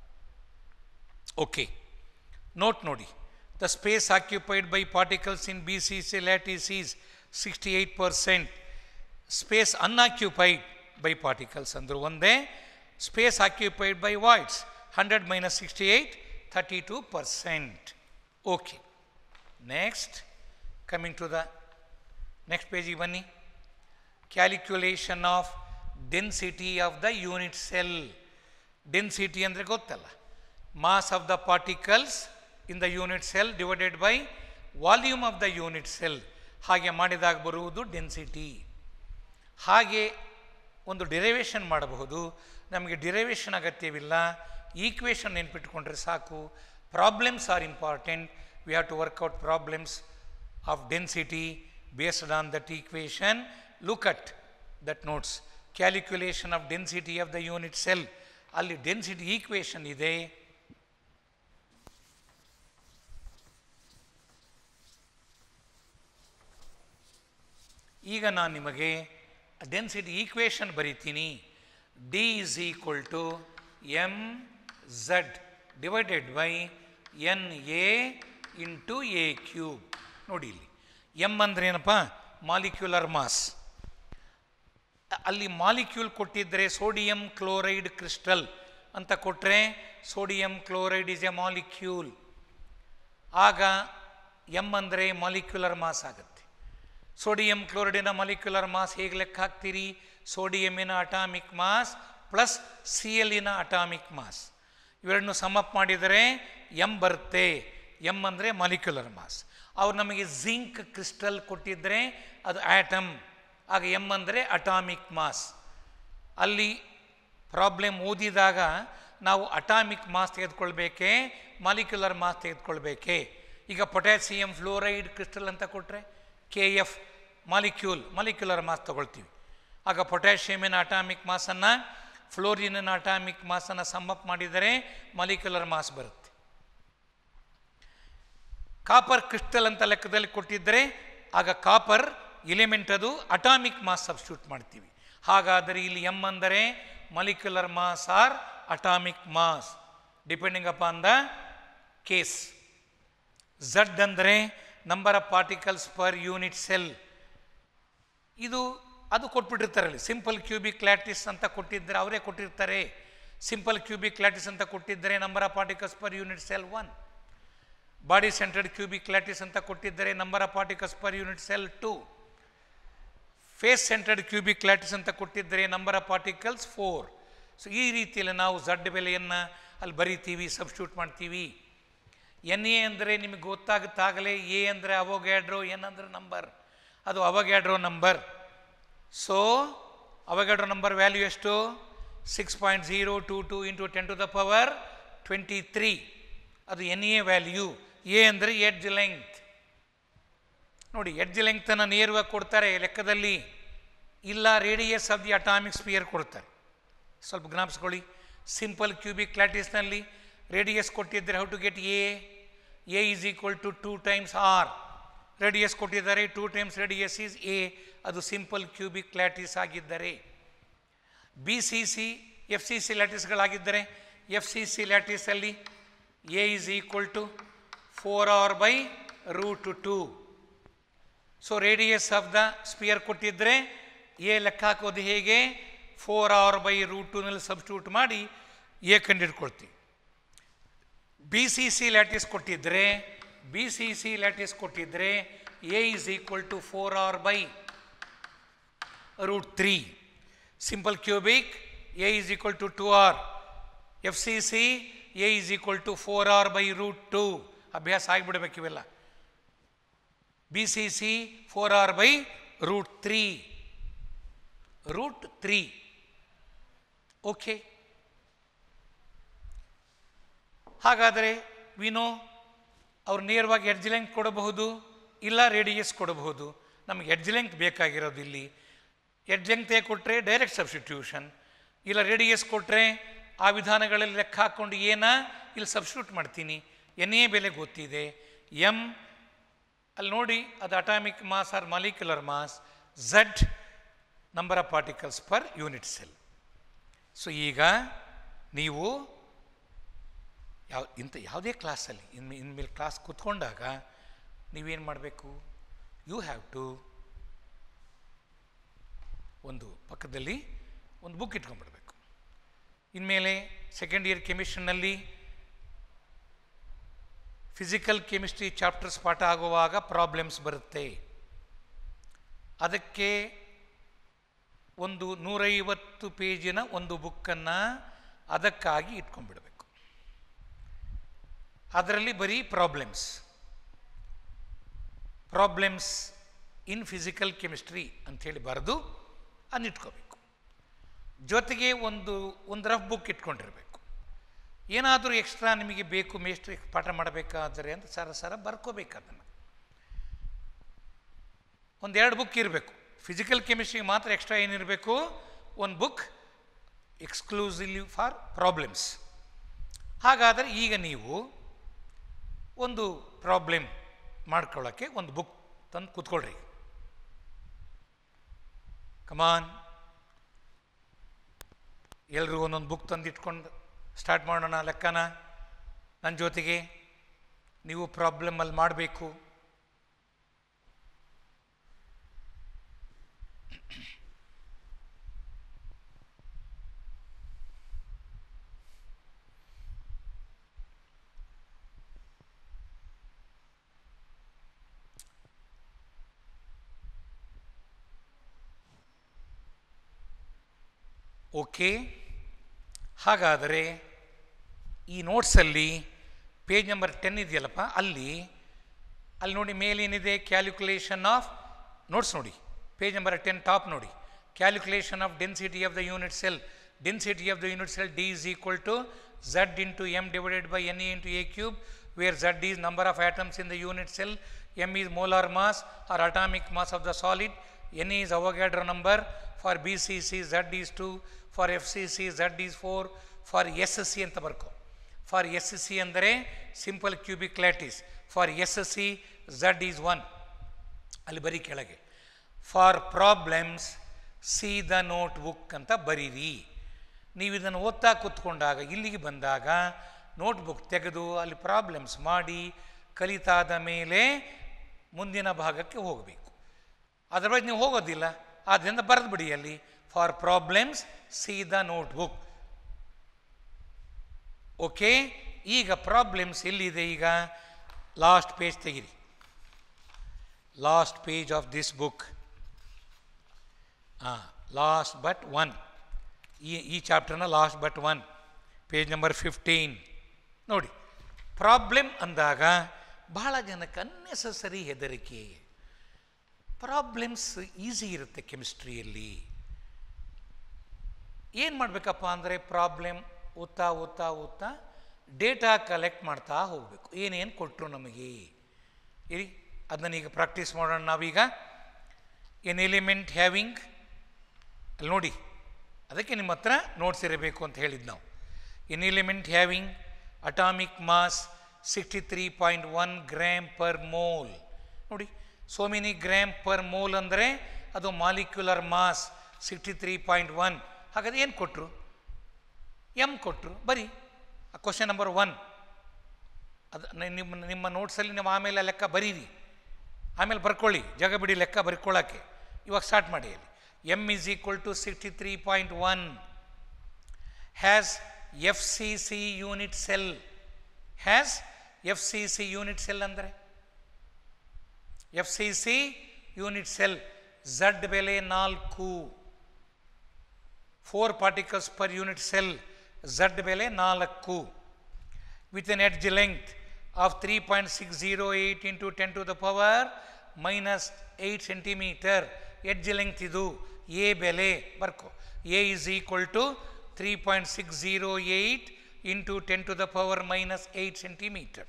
Okay, note ನೋಡಿ. The space occupied by particles in B C C lattice is sixty eight percent. Space unoccupied by particles ಅಂದರು ಒಂದೇ. Space occupied by voids hundred minus sixty eight thirty two percent. Okay, next coming to the next ಪೇಜಿಗೆ ಬನ್ನಿ. Calculation of density of the unit cell. Density ಅಂದರೆ ಗೊತ್ತಲ್ಲ, mass of the particles in the unit cell divided by volume of the unit cell. ಹಾಗೆ ಮಾಡಿದಾಗ ಬರುವುದು density. ಹಾಗೆ ಒಂದು derivation ಮಾಡಬಹುದು. ನಮಗೆ ಡಿರೈವೇಷನ್ ಅಗತ್ಯವಿಲ್ಲ, ಈಕ್ವೇಷನ್ ನೆನ್ಪಿಟ್ಕೊಂಡ್ರೆ ಸಾಕು. Problems are important. We have to work out problems of density based on that equation. Look at that notes. Calculation of density of the unit cell. ಅಲ್ಲಿ ಡೆನ್ಸಿಟಿ ಈಕ್ವೇಷನ್ ಇದೆ. ಈಗ ನಾನು ನಿಮಗೆ ಡೆನ್ಸಿಟಿ ಈಕ್ವೇಷನ್ ಬರೀತೀನಿ. D is equal to M Z divided by N A into A cube. ನೋಡಿ ಇಲ್ಲಿ M ಅಂದರೆ ಏನಪ್ಪ, ಮಾಲಿಕ್ಯುಲರ್ ಮಾಸ್. ಅಲ್ಲಿ ಮಾಲಿಕ್ಯೂಲ್ ಕೊಟ್ಟಿದ್ದರೆ ಸೋಡಿಯಂ ಕ್ಲೋರೈಡ್ ಕ್ರಿಸ್ಟಲ್ ಅಂತ ಕೊಟ್ಟರೆ sodium chloride is a molecule. ಆಗ ಎಮ್ ಅಂದರೆ ಮಾಲಿಕ್ಯುಲರ್ ಮಾಸ್ ಆಗುತ್ತೆ. ಸೋಡಿಯಂ ಕ್ಲೋರೈಡಿನ ಮಾಲಿಕ್ಯುಲರ್ ಮಾಸ್ ಹೇಗೆ ಲೆಕ್ಕ ಹಾಕ್ತೀರಿ? ಸೋಡಿಯಮಿನ ಅಟಾಮಿಕ್ ಮಾಸ್ ಪ್ಲಸ್ ಸಿ ಎಲ್ಲಿನ ಅಟಾಮಿಕ್ ಮಾಸ್ ಇವೆರಡನ್ನು ಸಮಪ್ ಮಾಡಿದರೆ ಎಮ್ ಬರುತ್ತೆ. ಎಮ್ ಅಂದರೆ ಮಾಲಿಕ್ಯುಲರ್ ಮಾಸ್. ಅವ್ರು ನಮಗೆ ಜಿಂಕ್ ಕ್ರಿಸ್ಟಲ್ ಕೊಟ್ಟಿದ್ದರೆ ಅದು ಆಟಮ್. ಆಗ ಎಮ್ ಅಂದರೆ ಅಟಾಮಿಕ್ ಮಾಸ್. ಅಲ್ಲಿ ಪ್ರಾಬ್ಲಮ್ ಓದಿದಾಗ ನಾವು ಅಟಾಮಿಕ್ ಮಾಸ್ ತೆಗೆದುಕೊಳ್ಬೇಕೆ, ಮಾಲಿಕ್ಯುಲರ್ ಮಾಸ್ ತೆಗೆದುಕೊಳ್ಬೇಕೆ? ಈಗ ಪೊಟ್ಯಾಸಿಯಂ ಫ್ಲೋರೈಡ್ ಕ್ರಿಸ್ಟಲ್ ಅಂತ ಕೊಟ್ಟರೆ K F molecule molecular mass ತಗೊಳ್ತೀವಿ. ಆಗ ಪೊಟ್ಯಾಷಿಯಮಿನ ಅಟಾಮಿಕ್ ಮಾಸನ್ನು ಫ್ಲೋರಿನಿನ ಅಟಾಮಿಕ್ ಮಾಸನ್ನು ಸಮ್ಮಪ್ ಮಾಡಿದರೆ ಮಾಲಿಕ್ಯುಲರ್ ಮಾಸ್ ಬರುತ್ತೆ. ಕಾಪರ್ ಕ್ರಿಸ್ಟಲ್ ಅಂತ ಲೆಕ್ಕದಲ್ಲಿ ಕೊಟ್ಟಿದ್ದರೆ ಆಗ ಕಾಪರ್ ಎಲಿಮೆಂಟ್ ಅದು ಅಟಾಮಿಕ್ ಮಾಸ್ ಸಬ್ಸ್ಟಿಟ್ಯೂಟ್ ಮಾಡ್ತೀವಿ. ಹಾಗಾದರೆ ಇಲ್ಲಿ ಎಮ್ ಅಂದರೆ molecular mass or atomic mass depending upon the case. Z ಅಂದರೆ number of particles per unit cell. ಇದು ಅದು ಕೊಟ್ಬಿಟ್ಟಿರ್ತಾರೆ ಅಲ್ಲಿ. ಸಿಂಪಲ್ ಕ್ಯೂಬಿಕ್ ಲ್ಯಾಟಿಸ್ ಅಂತ ಕೊಟ್ಟಿದ್ದರೆ ಅವರೇ ಕೊಟ್ಟಿರ್ತಾರೆ. ಸಿಂಪಲ್ ಕ್ಯೂಬಿಕ್ ಲ್ಯಾಟಿಸ್ ಅಂತ ಕೊಟ್ಟಿದ್ದರೆ number of particles per unit cell one. Body centred cubic lattice ಅಂತ ಕೊಟ್ಟಿದ್ದರೆ number of particles per unit cell two. Face centred cubic lattice ಅಂತ ಕೊಟ್ಟಿದ್ದರೆ number of particles four. So ಈ ರೀತಿಯಲ್ಲಿ ನಾವು ಝಡ್ ಬೆಲೆಯನ್ನು ಅಲ್ಲಿ ಬರಿತೀವಿ, ಸಬ್ಸ್ಟಿಟ್ಯೂಟ್ ಮಾಡ್ತೀವಿ. ಎನ್ ಎ ಅಂದರೆ ನಿಮಗೆ ಗೊತ್ತಾಗುತ್ತಾಗಲೇ ಎ ಅಂದರೆ ಅವೋಗ್ಯಾಡ್ರೋ, ಎನ್ ಅಂದರೆ ನಂಬರ್. ಅದು Avogadro number. So Avogadro number value ಎಷ್ಟು? Six point zero two two into ten to the power twenty three. ಅದು ಎನ್ ಎ ವ್ಯಾಲ್ಯೂ. ಎ ಅಂದರೆ ಎಡ್ಜ್ ಲೆಂಗ್ತ್. ನೋಡಿ, ಎಡ್ಜ್ ಲೆಂಗ್ತನ್ನು ನೇರವಾಗಿ ಕೊಡ್ತಾರೆ ಲೆಕ್ಕದಲ್ಲಿ, ಇಲ್ಲ radius of the atomic sphere ಕೊಡ್ತಾರೆ. ಸ್ವಲ್ಪ ಜ್ಞಾಪಿಸ್ಕೊಳ್ಳಿ. ಸಿಂಪಲ್ ಕ್ಯೂಬಿಕ್ ಲ್ಯಾಟಿಸ್ನಲ್ಲಿ ರೇಡಿಯಸ್ ಕೊಟ್ಟಿದ್ದರೆ how to get A? A is equal to two times R. Radius ಕೊಟ್ಟಿದ್ದಾರೆ, two times radius is A. ಅದು ಸಿಂಪಲ್ ಕ್ಯೂಬಿಕ್ ಲ್ಯಾಟಿಸ್ ಆಗಿದ್ದರೆ. B C C F C C ಲ್ಯಾಟಿಸ್ಗಳಾಗಿದ್ದರೆ, F C C ಲ್ಯಾಟಿಸಲ್ಲಿ A is equal to four R by root two. So radius of the sphere ಕೊಟ್ಟಿದ್ದರೆ A ಲೆಕ್ಕ ಹಾಕೋದು ಹೇಗೆ? Four R by root ಟೂನಲ್ಲಿ substitute ಮಾಡಿ A ಕಂಡಿಡ್ಕೊಳ್ತೀವಿ. ಬಿ ಸಿ ಸಿ ಲ್ಯಾಟಿಸ್ ಕೊಟ್ಟಿದ್ದರೆ ಬಿ ಸಿ ಸಿ ಲ್ಯಾಟಿಸ್ ಕೊಟ್ಟಿದ್ದರೆ A is equal to four R by root three. Simple cubic A is equal to two R. F C C A is equal to four R by root two. ಅಭ್ಯಾಸ ಆಗಿಬಿಡ್ಬೇಕು ಇವೆಲ್ಲ. B C C four R by root three root three okay. ಹಾಗಾದರೆ ವಿನೋ ಅವ್ರು ನೇರವಾಗಿ edge length ಕೊಡಬಹುದು, ಇಲ್ಲ radius ಕೊಡಬಹುದು. ನಮಗೆ ಎಡ್ಜ್ ಲೆಂತ್ ಬೇಕಾಗಿರೋದು ಇಲ್ಲಿ. ಎಡ್ಜ್ ಲೆಂತ್ ಕೊಟ್ಟರೆ ಡೈರೆಕ್ಟ್ ಸಬ್ಸ್ಟಿಟ್ಯೂಷನ್, ಇಲ್ಲ ರೇಡಿಯಸ್ ಕೊಟ್ಟರೆ ಆ ವಿಧಾನಗಳಲ್ಲಿ ಲೆಕ್ಕ ಹಾಕ್ಕೊಂಡು ಏನ ಇಲ್ಲಿ ಸಬ್ಸ್ಟಿಟ್ಯೂಟ್ ಮಾಡ್ತೀನಿ. ಎನ್ ಎ ಬೆಲೆ ಗೊತ್ತಿದೆ. ಎಮ್ ಅಲ್ಲಿ ನೋಡಿ, ಅದು atomic mass or molecular mass. Z number of particles per unit cell. So ಈಗ ನೀವು ಯಾವ ಇಂಥ ಯಾವುದೇ ಕ್ಲಾಸಲ್ಲಿ ಇನ್ನು ಇನ್ಮೇಲೆ ಕ್ಲಾಸ್ ಕೂತ್ಕೊಂಡಾಗ ನೀವೇನು ಮಾಡಬೇಕು? ಯು ಹ್ಯಾವ್ ಟು ಒಂದು ಪಕ್ಕದಲ್ಲಿ ಒಂದು ಬುಕ್ ಇಟ್ಕೊಂಡ್ಬಿಡ್ಬೇಕು. ಇನ್ಮೇಲೆ ಸೆಕೆಂಡ್ ಇಯರ್ ಕೆಮಿಸ್ಟ್ರಿನಲ್ಲಿ ಫಿಸಿಕಲ್ ಕೆಮಿಸ್ಟ್ರಿ ಚಾಪ್ಟರ್ಸ್ ಪಾಠ ಆಗುವಾಗ ಪ್ರಾಬ್ಲಮ್ಸ್ ಬರುತ್ತೆ. ಅದಕ್ಕೆ ಒಂದು ನೂರೈವತ್ತು ಪೇಜಿನ ಒಂದು ಬುಕ್ಕನ್ನು ಅದಕ್ಕಾಗಿ ಇಟ್ಕೊಂಡ್ಬಿಡ್ಬೇಕು. ಅದರಲ್ಲಿ ಬರೀ problems problems in physical chemistry ಅಂಥೇಳಿ ಬರೆದು ಅದನ್ನ ಇಟ್ಕೋಬೇಕು. ಜೊತೆಗೆ ಒಂದು ಒಂದು ರಫ್ ಬುಕ್ ಇಟ್ಕೊಂಡಿರಬೇಕು. ಏನಾದರೂ ಎಕ್ಸ್ಟ್ರಾ ನಿಮಗೆ ಬೇಕು, ಮೇಷ್ಟ್ರಿ ಪಾಠ ಮಾಡಬೇಕಾದರೆ ಅಂತ ಸರ ಸರ ಬರ್ಕೋಬೇಕು. ಅದನ್ನು ಒಂದೆರಡು ಬುಕ್ ಇರಬೇಕು. ಫಿಸಿಕಲ್ ಕೆಮಿಸ್ಟ್ರಿಗೆ ಮಾತ್ರ ಎಕ್ಸ್ಟ್ರಾ ಏನಿರಬೇಕು? ಒಂದು ಬುಕ್ ಎಕ್ಸ್ಕ್ಲೂಸಿವ್ಲಿ ಫಾರ್ ಪ್ರಾಬ್ಲಮ್ಸ್. ಹಾಗಾದರೆ ಈಗ ನೀವು ಒಂದು ಪ್ರಾಬ್ಲಮ್ ಮಾಡ್ಕೊಳ್ಳೋಕ್ಕೆ ಒಂದು ಬುಕ್ ತಂದು ಕೂತ್ಕೊಳ್ರಿ. ಕಮಾನ್, ಎಲ್ರಿಗೂ ಒಂದೊಂದು ಬುಕ್ ತಂದು ಇಟ್ಕೊಂಡು ಸ್ಟಾರ್ಟ್ ಮಾಡೋಣ ಲೆಕ್ಕನ. ನನ್ನ ಜೊತೆಗೆ ನೀವು ಪ್ರಾಬ್ಲಮಲ್ಲಿ ಮಾಡಬೇಕು. ಓಕೆ. ಹಾಗಾದರೆ ಈ ನೋಟ್ಸಲ್ಲಿ ಪೇಜ್ ನಂಬರ್ ಟೆನ್ ಇದೆಯಲ್ಲಪ್ಪ, ಅಲ್ಲಿ ಅಲ್ಲಿ ನೋಡಿ ಮೇಲೇನಿದೆ? ಕ್ಯಾಲ್ಕುಲೇಷನ್ ಆಫ್ ನೋಟ್ಸ್ ನೋಡಿ, ಪೇಜ್ ನಂಬರ್ ಟೆನ್ ಟಾಪ್ ನೋಡಿ. Calculation of density of the unit cell. Density of the unit cell D is equal to z into m divided by ne into a cube, where z is number of atoms in the unit cell, m is molar mass or atomic mass of the solid, ne is Avogadro number. For B C C z is two, for F C C z is four, for S C ಅಂತ ಬರ್ಕೋ. For S C ಅಂದರೆ simple cubic lattice. For S C Z is one. ಅಲ್ಲಿ ಬರೀ ಕೆಳಗೆ for problems see the notebook ಅಂತ ಬರೀರಿ. ನೀವು ಇದನ್ನು ಓದ್ತಾ ಕೂತ್ಕೊಂಡಾಗ ಇಲ್ಲಿಗೆ ಬಂದಾಗ ನೋಟ್ಬುಕ್ ತೆಗೆದು ಅಲ್ಲಿ ಪ್ರಾಬ್ಲಮ್ಸ್ ಮಾಡಿ ಕಲಿತಾದ ಮೇಲೆ ಮುಂದಿನ ಭಾಗಕ್ಕೆ ಹೋಗಬೇಕು. ಅದರೊಳಗೆ ನೀವು ಹೋಗೋದಿಲ್ಲ, ಆದ್ದರಿಂದ ಬರೆದು ಬಿಡಿ ಅಲ್ಲಿ for problems see the notebook. Okay. ಈಗ ಪ್ರಾಬ್ಲಮ್ಸ್ ಎಲ್ಲಿದೆ? ಈಗ ಲಾಸ್ಟ್ ಪೇಜ್ ತೆಗಿರಿ. Last page of this book. ಹಾಂ, ಲಾಸ್ಟ್ ಬಟ್ ಒನ್. ಈ ಈ ಚಾಪ್ಟರ್ನ last but one, page number fifteen ನೋಡಿ. ಪ್ರಾಬ್ಲಮ್ ಅಂದಾಗ ಬಹಳ ಜನಕ್ಕೆ ಅನ್ನೆಸಸರಿ ಹೆದರಿಕೆ. ಪ್ರಾಬ್ಲಮ್ಸ್ ಈಸಿ ಇರುತ್ತೆ ಕೆಮಿಸ್ಟ್ರಿಯಲ್ಲಿ. ಏನು ಮಾಡಬೇಕಪ್ಪ ಅಂದರೆ ಪ್ರಾಬ್ಲಮ್ ಓದ್ತಾ ಓದ್ತಾ ಓದ್ತಾ ಡೇಟಾ ಕಲೆಕ್ಟ್ ಮಾಡ್ತಾ ಹೋಗಬೇಕು. ಏನೇನು ಕೊಟ್ಟರು ನಮಗೆ ಇರಿ ಅದನ್ನ ಈಗ ಪ್ರಾಕ್ಟೀಸ್ ಮಾಡೋಣ ನಾವೀಗ. ಎನ್ ಎಲಿಮೆಂಟ್ ಹ್ಯಾವಿಂಗ್ ಅಲ್ಲಿ ನೋಡಿ, ಅದಕ್ಕೆ ನಿಮ್ಮ ಹತ್ರ ನೋಟ್ಸ್ ಇರಬೇಕು ಅಂತ ಹೇಳಿದ್ದು ನಾವು. An element having atomic mass sixty three point one gram per mole. ನೋಡಿ, so many gram per mole ಅಂದರೆ ಅದು molecular mass sixty three point one. ಹಾಗಾದ್ರೆ ಏನು ಕೊಟ್ಟರು? ಎಮ್ ಕೊಟ್ಟರು. ಬರೀ ಕ್ವಶನ್ ನಂಬರ್ ಒನ್ ಅದು ನಿಮ್ಮ ನಿಮ್ಮ ನೋಟ್ಸಲ್ಲಿ ನೀವು ಆಮೇಲೆ ಲೆಕ್ಕ ಬರೀರಿ, ಆಮೇಲೆ ಬರ್ಕೊಳ್ಳಿ, ಜಾಗ ಬಿಡಿ ಲೆಕ್ಕ ಬರ್ಕೊಳ್ಳೋಕ್ಕೆ. ಇವಾಗ ಸ್ಟಾರ್ಟ್ ಮಾಡಿ. ಅಲ್ಲಿ M is equal to sixty three point one has F C C unit cell. Has F C C unit cell ಅಂದರೆ F C C unit cell Z ಬೆಲೆ ನಾಲ್ಕು. Four particles per unit cell, Z ಬೆಲೆ ನಾಲ್ಕು. With an edge length of three point six zero eight into ten to the power minus eight centimetre. Edge length ಇದು. A ಬೆಲೆ ಬರ್ಕೋ. A is equal to three point six zero eight into ten to the power minus eight centimeter.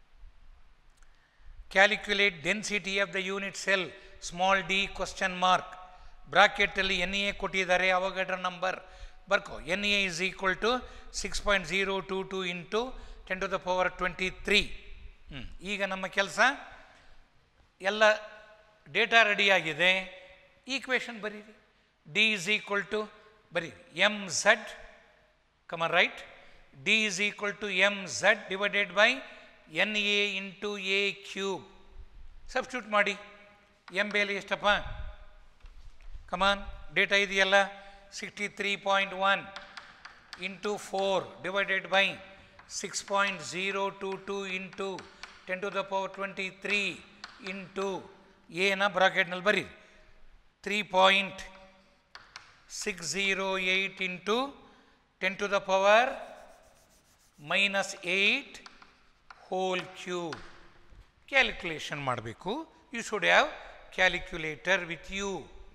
Calculate density of the unit cell small D question mark. ಬ್ರಾಕೆಟಲ್ಲಿ N A ಕೊಟ್ಟಿದ್ದಾರೆ, ಅವಘಡ number ಬರ್ಕೋ. N A is equal to six point zero two two into ten to the power twenty three. ಹ್ಞೂ ಈಗ ನಮ್ಮ ಕೆಲಸ ಎಲ್ಲ data ರೆಡಿಯಾಗಿದೆ. ಈಕ್ವೇಷನ್ ಬರೀರಿ. ಡಿ ಇಸ್ ಈಕ್ವಲ್ ಟು ಬರೀರಿ M Z come on write. D is equal to M Z divided by N A into A cube. Substitute ಮಾಡಿ. M ಬೆಲೆ ಎಷ್ಟಪ್ಪ? ಕಮಾನ್, ಡೇಟಾ ಇದೆಯಲ್ಲ, sixty three point one into four divided by six point zero two two into ten to the power twenty three into ಎನ ಬ್ರಾಕೆಟ್ನಲ್ಲಿ ಬರೀ three point six zero eight into ten to the power minus eight whole cube. Calculation ಮಾಡಬೇಕು. You should have calculator with you.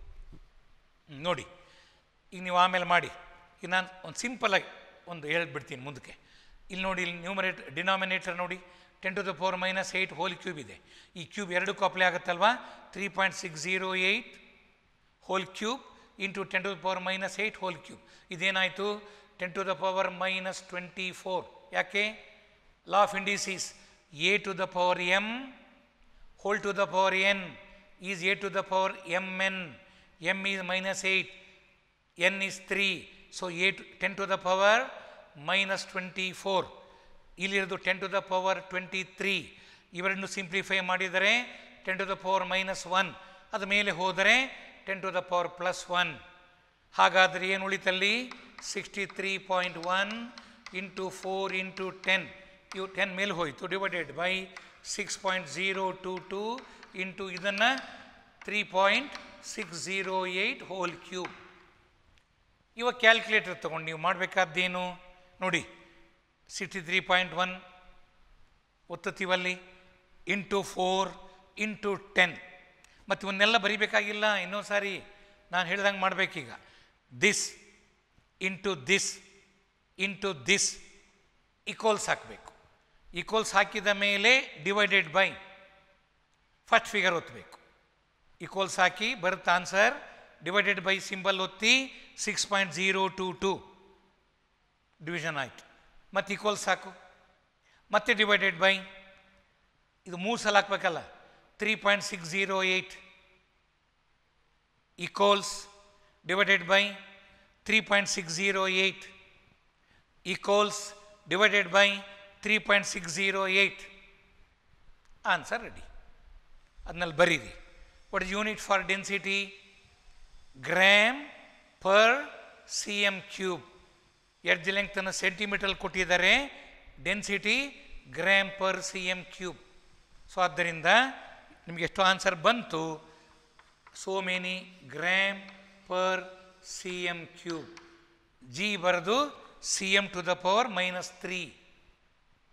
ನೋಡಿ, ಈಗ ನೀವು ಆಮೇಲೆ ಮಾಡಿ. ಈಗ ನಾನು ಒಂದು ಸಿಂಪಲಾಗಿ ಒಂದು ಹೇಳ್ಬಿಡ್ತೀನಿ ಮುಂದಕ್ಕೆ. ಇಲ್ಲಿ ನೋಡಿ, ಇಲ್ಲಿ ನ್ಯೂಮರೇಟರ್ ಡಿನಾಮಿನೇಟರ್ ನೋಡಿ, ten to the power minus eight whole cube ಇದೆ. ಈ ಕ್ಯೂಬ್ ಎರಡಕ್ಕೂ ಅಪ್ಲೈ ಆಗುತ್ತಲ್ವಾ? Three point six zero eight whole cube into ten to the power minus eight whole cube. ಇದೇನಾಯಿತು? Ten to the power minus twenty four. ಯಾಕೆ? Law of indices. A to the power M whole to the power N is A to the power M N. M is minus eight, N is three. So A to ten to the power minus twenty four. ಇಲ್ಲಿರೋದು ten to the power twenty three. ಇವೆರಡನ್ನು simplify ಮಾಡಿದರೆ ten to the power minus one. ಅದು ಮೇಲೆ ಹೋದರೆ ten to the power plus one. ಹಾಗಾದರೆ ಏನು ಉಳಿತಲ್ಲಿ? Sixty three point one into four into ten. ಇವು ಟೆನ್ ಮೇಲೆ ಹೋಯಿತು, divided by six point zero two two into ಇದನ್ನು three point six zero eight whole cube. ಇವಾಗ ಕ್ಯಾಲ್ಕುಲೇಟರ್ ತೊಗೊಂಡು ನೀವು ಮಾಡಬೇಕಾದ್ದೇನು ನೋಡಿ. ಸಿಕ್ಸ್ಟಿ ತ್ರೀ ಪಾಯಿಂಟ್ ಒನ್ ಒತ್ತುತ್ತೀವಲ್ಲಿ, ಇಂಟು ಫೋರ್ ಇಂಟು ಟೆನ್. ಮತ್ತು ಇವನ್ನೆಲ್ಲ ಬರಿಬೇಕಾಗಿಲ್ಲ, ಇನ್ನೊಂದು ಸಾರಿ ನಾನು ಹೇಳ್ದಂಗೆ ಮಾಡಬೇಕೀಗ. This into this into this equals ಹಾಕಬೇಕು. ಈಕ್ವಲ್ಸ್ ಹಾಕಿದ ಮೇಲೆ ಡಿವೈಡೆಡ್ ಬೈ ಫಸ್ಟ್ ಫಿಗರ್ ಒತ್ತಬೇಕು. ಈಕ್ವಲ್ಸ್ ಹಾಕಿ ಬರುತ್ತೆ ಆನ್ಸರ್. ಡಿವೈಡೆಡ್ ಬೈ ಸಿಂಬಲ್ ಒತ್ತಿ six point zero two two division ಆಯಿತು. ಮತ್ತು ಈಕ್ವಲ್ಸ್ ಹಾಕು, ಮತ್ತೆ ಡಿವೈಡೆಡ್ ಬೈ ಇದು ಮೂರು ಸಲ ಹಾಕಬೇಕಲ್ಲ, three point six zero eight equals divided by three point six zero eight equals divided by three point six zero eight. Answer ready. ಅದನ್ನಲ್ಲಿ ಬರೀರಿ. What is unit for density? Gram per C M cube. Edge ಲೆಂಗ್ತನ್ನು centimetre ಕೊಟ್ಟಿದ್ದಾರೆ, density gram per C M cube. So ಆದ್ದರಿಂದ ನಿಮಗೆ ಎಷ್ಟು answer ಬಂತು? So many gram per C M cube. G ಬರೆದು C M to the power minus three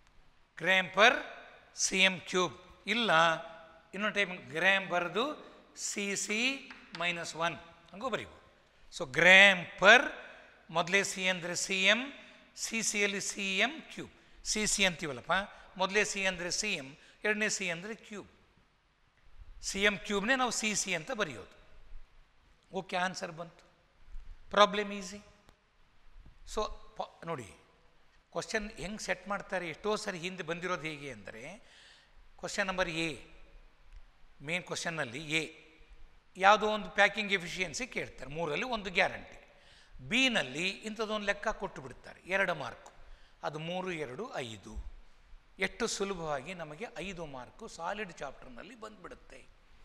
gram per C M cube. ಇಲ್ಲ ಇನ್ನೊಂದು time gram ಬರೆದು C C minus one ಹಂಗೂ ಬರೀಬೋದು. ಸೊ ಗ್ರಾಮ್ ಪರ್ ಮೊದಲೇ ಸಿ ಅಂದರೆ C M, C ಸಿಯಲ್ಲಿ C M cube, C C ಅಂತೀವಲ್ಲಪ್ಪ, ಮೊದಲೇ ಸಿ ಅಂದರೆ ಸಿ ಎಮ್, ಎರಡನೇ ಸಿ ಅಂದರೆ ಕ್ಯೂಬ್, ಸಿ ಎಮ್ ಕ್ಯೂಬ್ನೇ ನಾವು ಸಿ ಸಿ ಅಂತ ಬರೆಯೋದು. ಓಕೆ, ಆನ್ಸರ್ ಬಂತು. Problem easy. ಸೊ ಪ ನೋಡಿ ಕ್ವಶನ್ ಹೆಂಗೆ ಸೆಟ್ ಮಾಡ್ತಾರೆ, ಎಷ್ಟೋ ಸರಿ ಹಿಂದೆ ಬಂದಿರೋದು ಹೇಗೆ ಅಂದರೆ, ಕ್ವಶನ್ ನಂಬರ್ ಎ, ಮೇನ್ ಕ್ವಶನ್ನಲ್ಲಿ ಎ ಯಾವುದೋ ಒಂದು ಪ್ಯಾಕಿಂಗ್ ಎಫಿಷಿಯನ್ಸಿ ಕೇಳ್ತಾರೆ, ಮೂರಲ್ಲಿ ಒಂದು ಗ್ಯಾರಂಟಿ. ಬಿನಲ್ಲಿ ಇಂಥದ್ದೊಂದು ಲೆಕ್ಕ ಕೊಟ್ಟು ಬಿಡ್ತಾರೆ, ಎರಡು ಮಾರ್ಕು, ಅದು ಮೂರು ಎರಡು ಐದು. ಎಷ್ಟು ಸುಲಭವಾಗಿ ನಮಗೆ ಐದು ಮಾರ್ಕು ಸಾಲಿಡ್ ಚಾಪ್ಟರ್ನಲ್ಲಿ ಬಂದುಬಿಡುತ್ತೆ.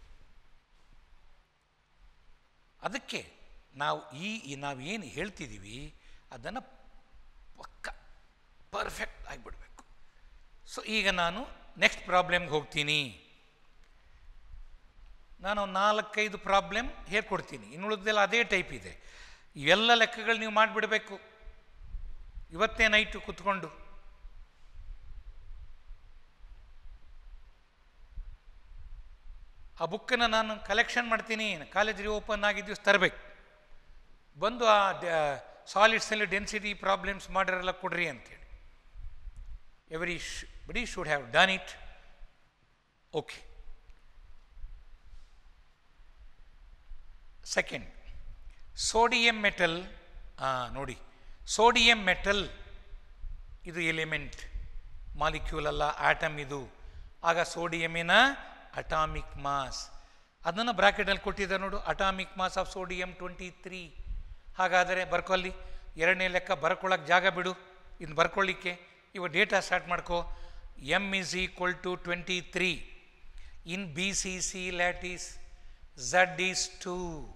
ಅದಕ್ಕೆ ನಾವು ಈ ನಾವೇನು ಹೇಳ್ತಿದ್ದೀವಿ ಅದನ್ನು ಪಕ್ಕ ಪರ್ಫೆಕ್ಟ್ ಆಗಿಬಿಡಬೇಕು. ಸೊ ಈಗ ನಾನು ನೆಕ್ಸ್ಟ್ ಪ್ರಾಬ್ಲಮ್ಗೆ ಹೋಗ್ತೀನಿ. ನಾನು ನಾಲ್ಕೈದು ಪ್ರಾಬ್ಲಮ್ ಹೇಳ್ಕೊಡ್ತೀನಿ, ಇನ್ನುಳಿದೆಲ್ಲ ಅದೇ ಟೈಪ್ ಇದೆ. ಇವೆಲ್ಲ ಲೆಕ್ಕಗಳು ನೀವು ಮಾಡಿಬಿಡಬೇಕು ಇವತ್ತೇ ನೈಟು ಕೂತ್ಕೊಂಡು. ಆ ಬುಕ್ಕನ್ನು ನಾನು ಕಲೆಕ್ಷನ್ ಮಾಡ್ತೀನಿ, ಕಾಲೇಜ್ ಓಪನ್ ಆಗಿದ್ದು ತರಬೇಕು, ಬಂದು ಆ ಸಾಲಿಡ್ಸಲ್ಲಿ ಡೆನ್ಸಿಟಿ ಪ್ರಾಬ್ಲಮ್ಸ್ ಮಾಡಿರಲ್ಲ ಕೊಡ್ರಿ ಅಂತೇಳಿ. Everybody should have done it. Okay, second, sodium metal. ಹಾಂ ನೋಡಿ, ಸೋಡಿಯಂ ಮೆಟಲ್ ಇದು ಎಲಿಮೆಂಟ್, ಮಾಲಿಕ್ಯೂಲ್ ಅಲ್ಲ, ಆಟಮ್ ಇದು. ಆಗ ಸೋಡಿಯಮಿನ ಅಟಾಮಿಕ್ ಮಾಸ್ ಅದನ್ನು ಬ್ರಾಕೆಟಲ್ಲಿ ಕೊಟ್ಟಿದ್ದಾರೆ ನೋಡು, atomic mass of sodium twenty three. ಹಾಗಾದರೆ ಬರ್ಕೊಳ್ಳಿ, ಎರಡನೇ ಲೆಕ್ಕ ಬರ್ಕೊಳ್ಳೋಕೆ ಜಾಗ ಬಿಡು, ಇನ್ನು ಬರ್ಕೊಳ್ಳಿಕ್ಕೆ ಇವಾಗ ಡೇಟಾ ಸ್ಟಾರ್ಟ್ ಮಾಡ್ಕೋ. M is equal to twenty three in B C C lattice, Z is two,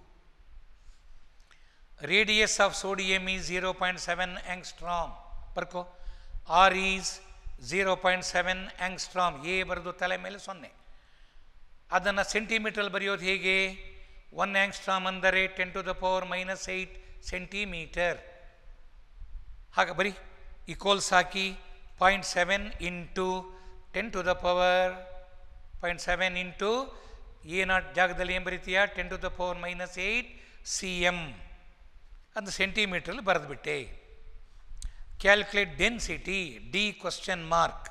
radius of sodium is zero point seven angstrom. ಬರ್ಕೋ, R is zero point seven angstrom. A ಬರೆದು ತಲೆ ಮೇಲೆ ಸೊನ್ನೆ. ಅದನ್ನು ಸೆಂಟಿಮೀಟ್ರಲ್ಲಿ ಬರೆಯೋದು ಹೇಗೆ? ಒನ್ ಆಂಗ್ಸ್ಟ್ರಾಮ್ ಅಂದರೆ ten to the power minus eight centimetre. ಹಾಗೆ ಬರೀ ಈಕ್ವಲ್ಸ್ ಹಾಕಿ point seven into ten to the power point seven into A not ಜಾಗದಲ್ಲಿ ಏನು ಬರೀತೀಯಾ? Ten to the power minus eight C M ಅದು ಸೆಂಟಿಮೀಟ್ರಲ್ಲಿ ಬರೆದುಬಿಟ್ಟೆ. Calculate density, D question mark.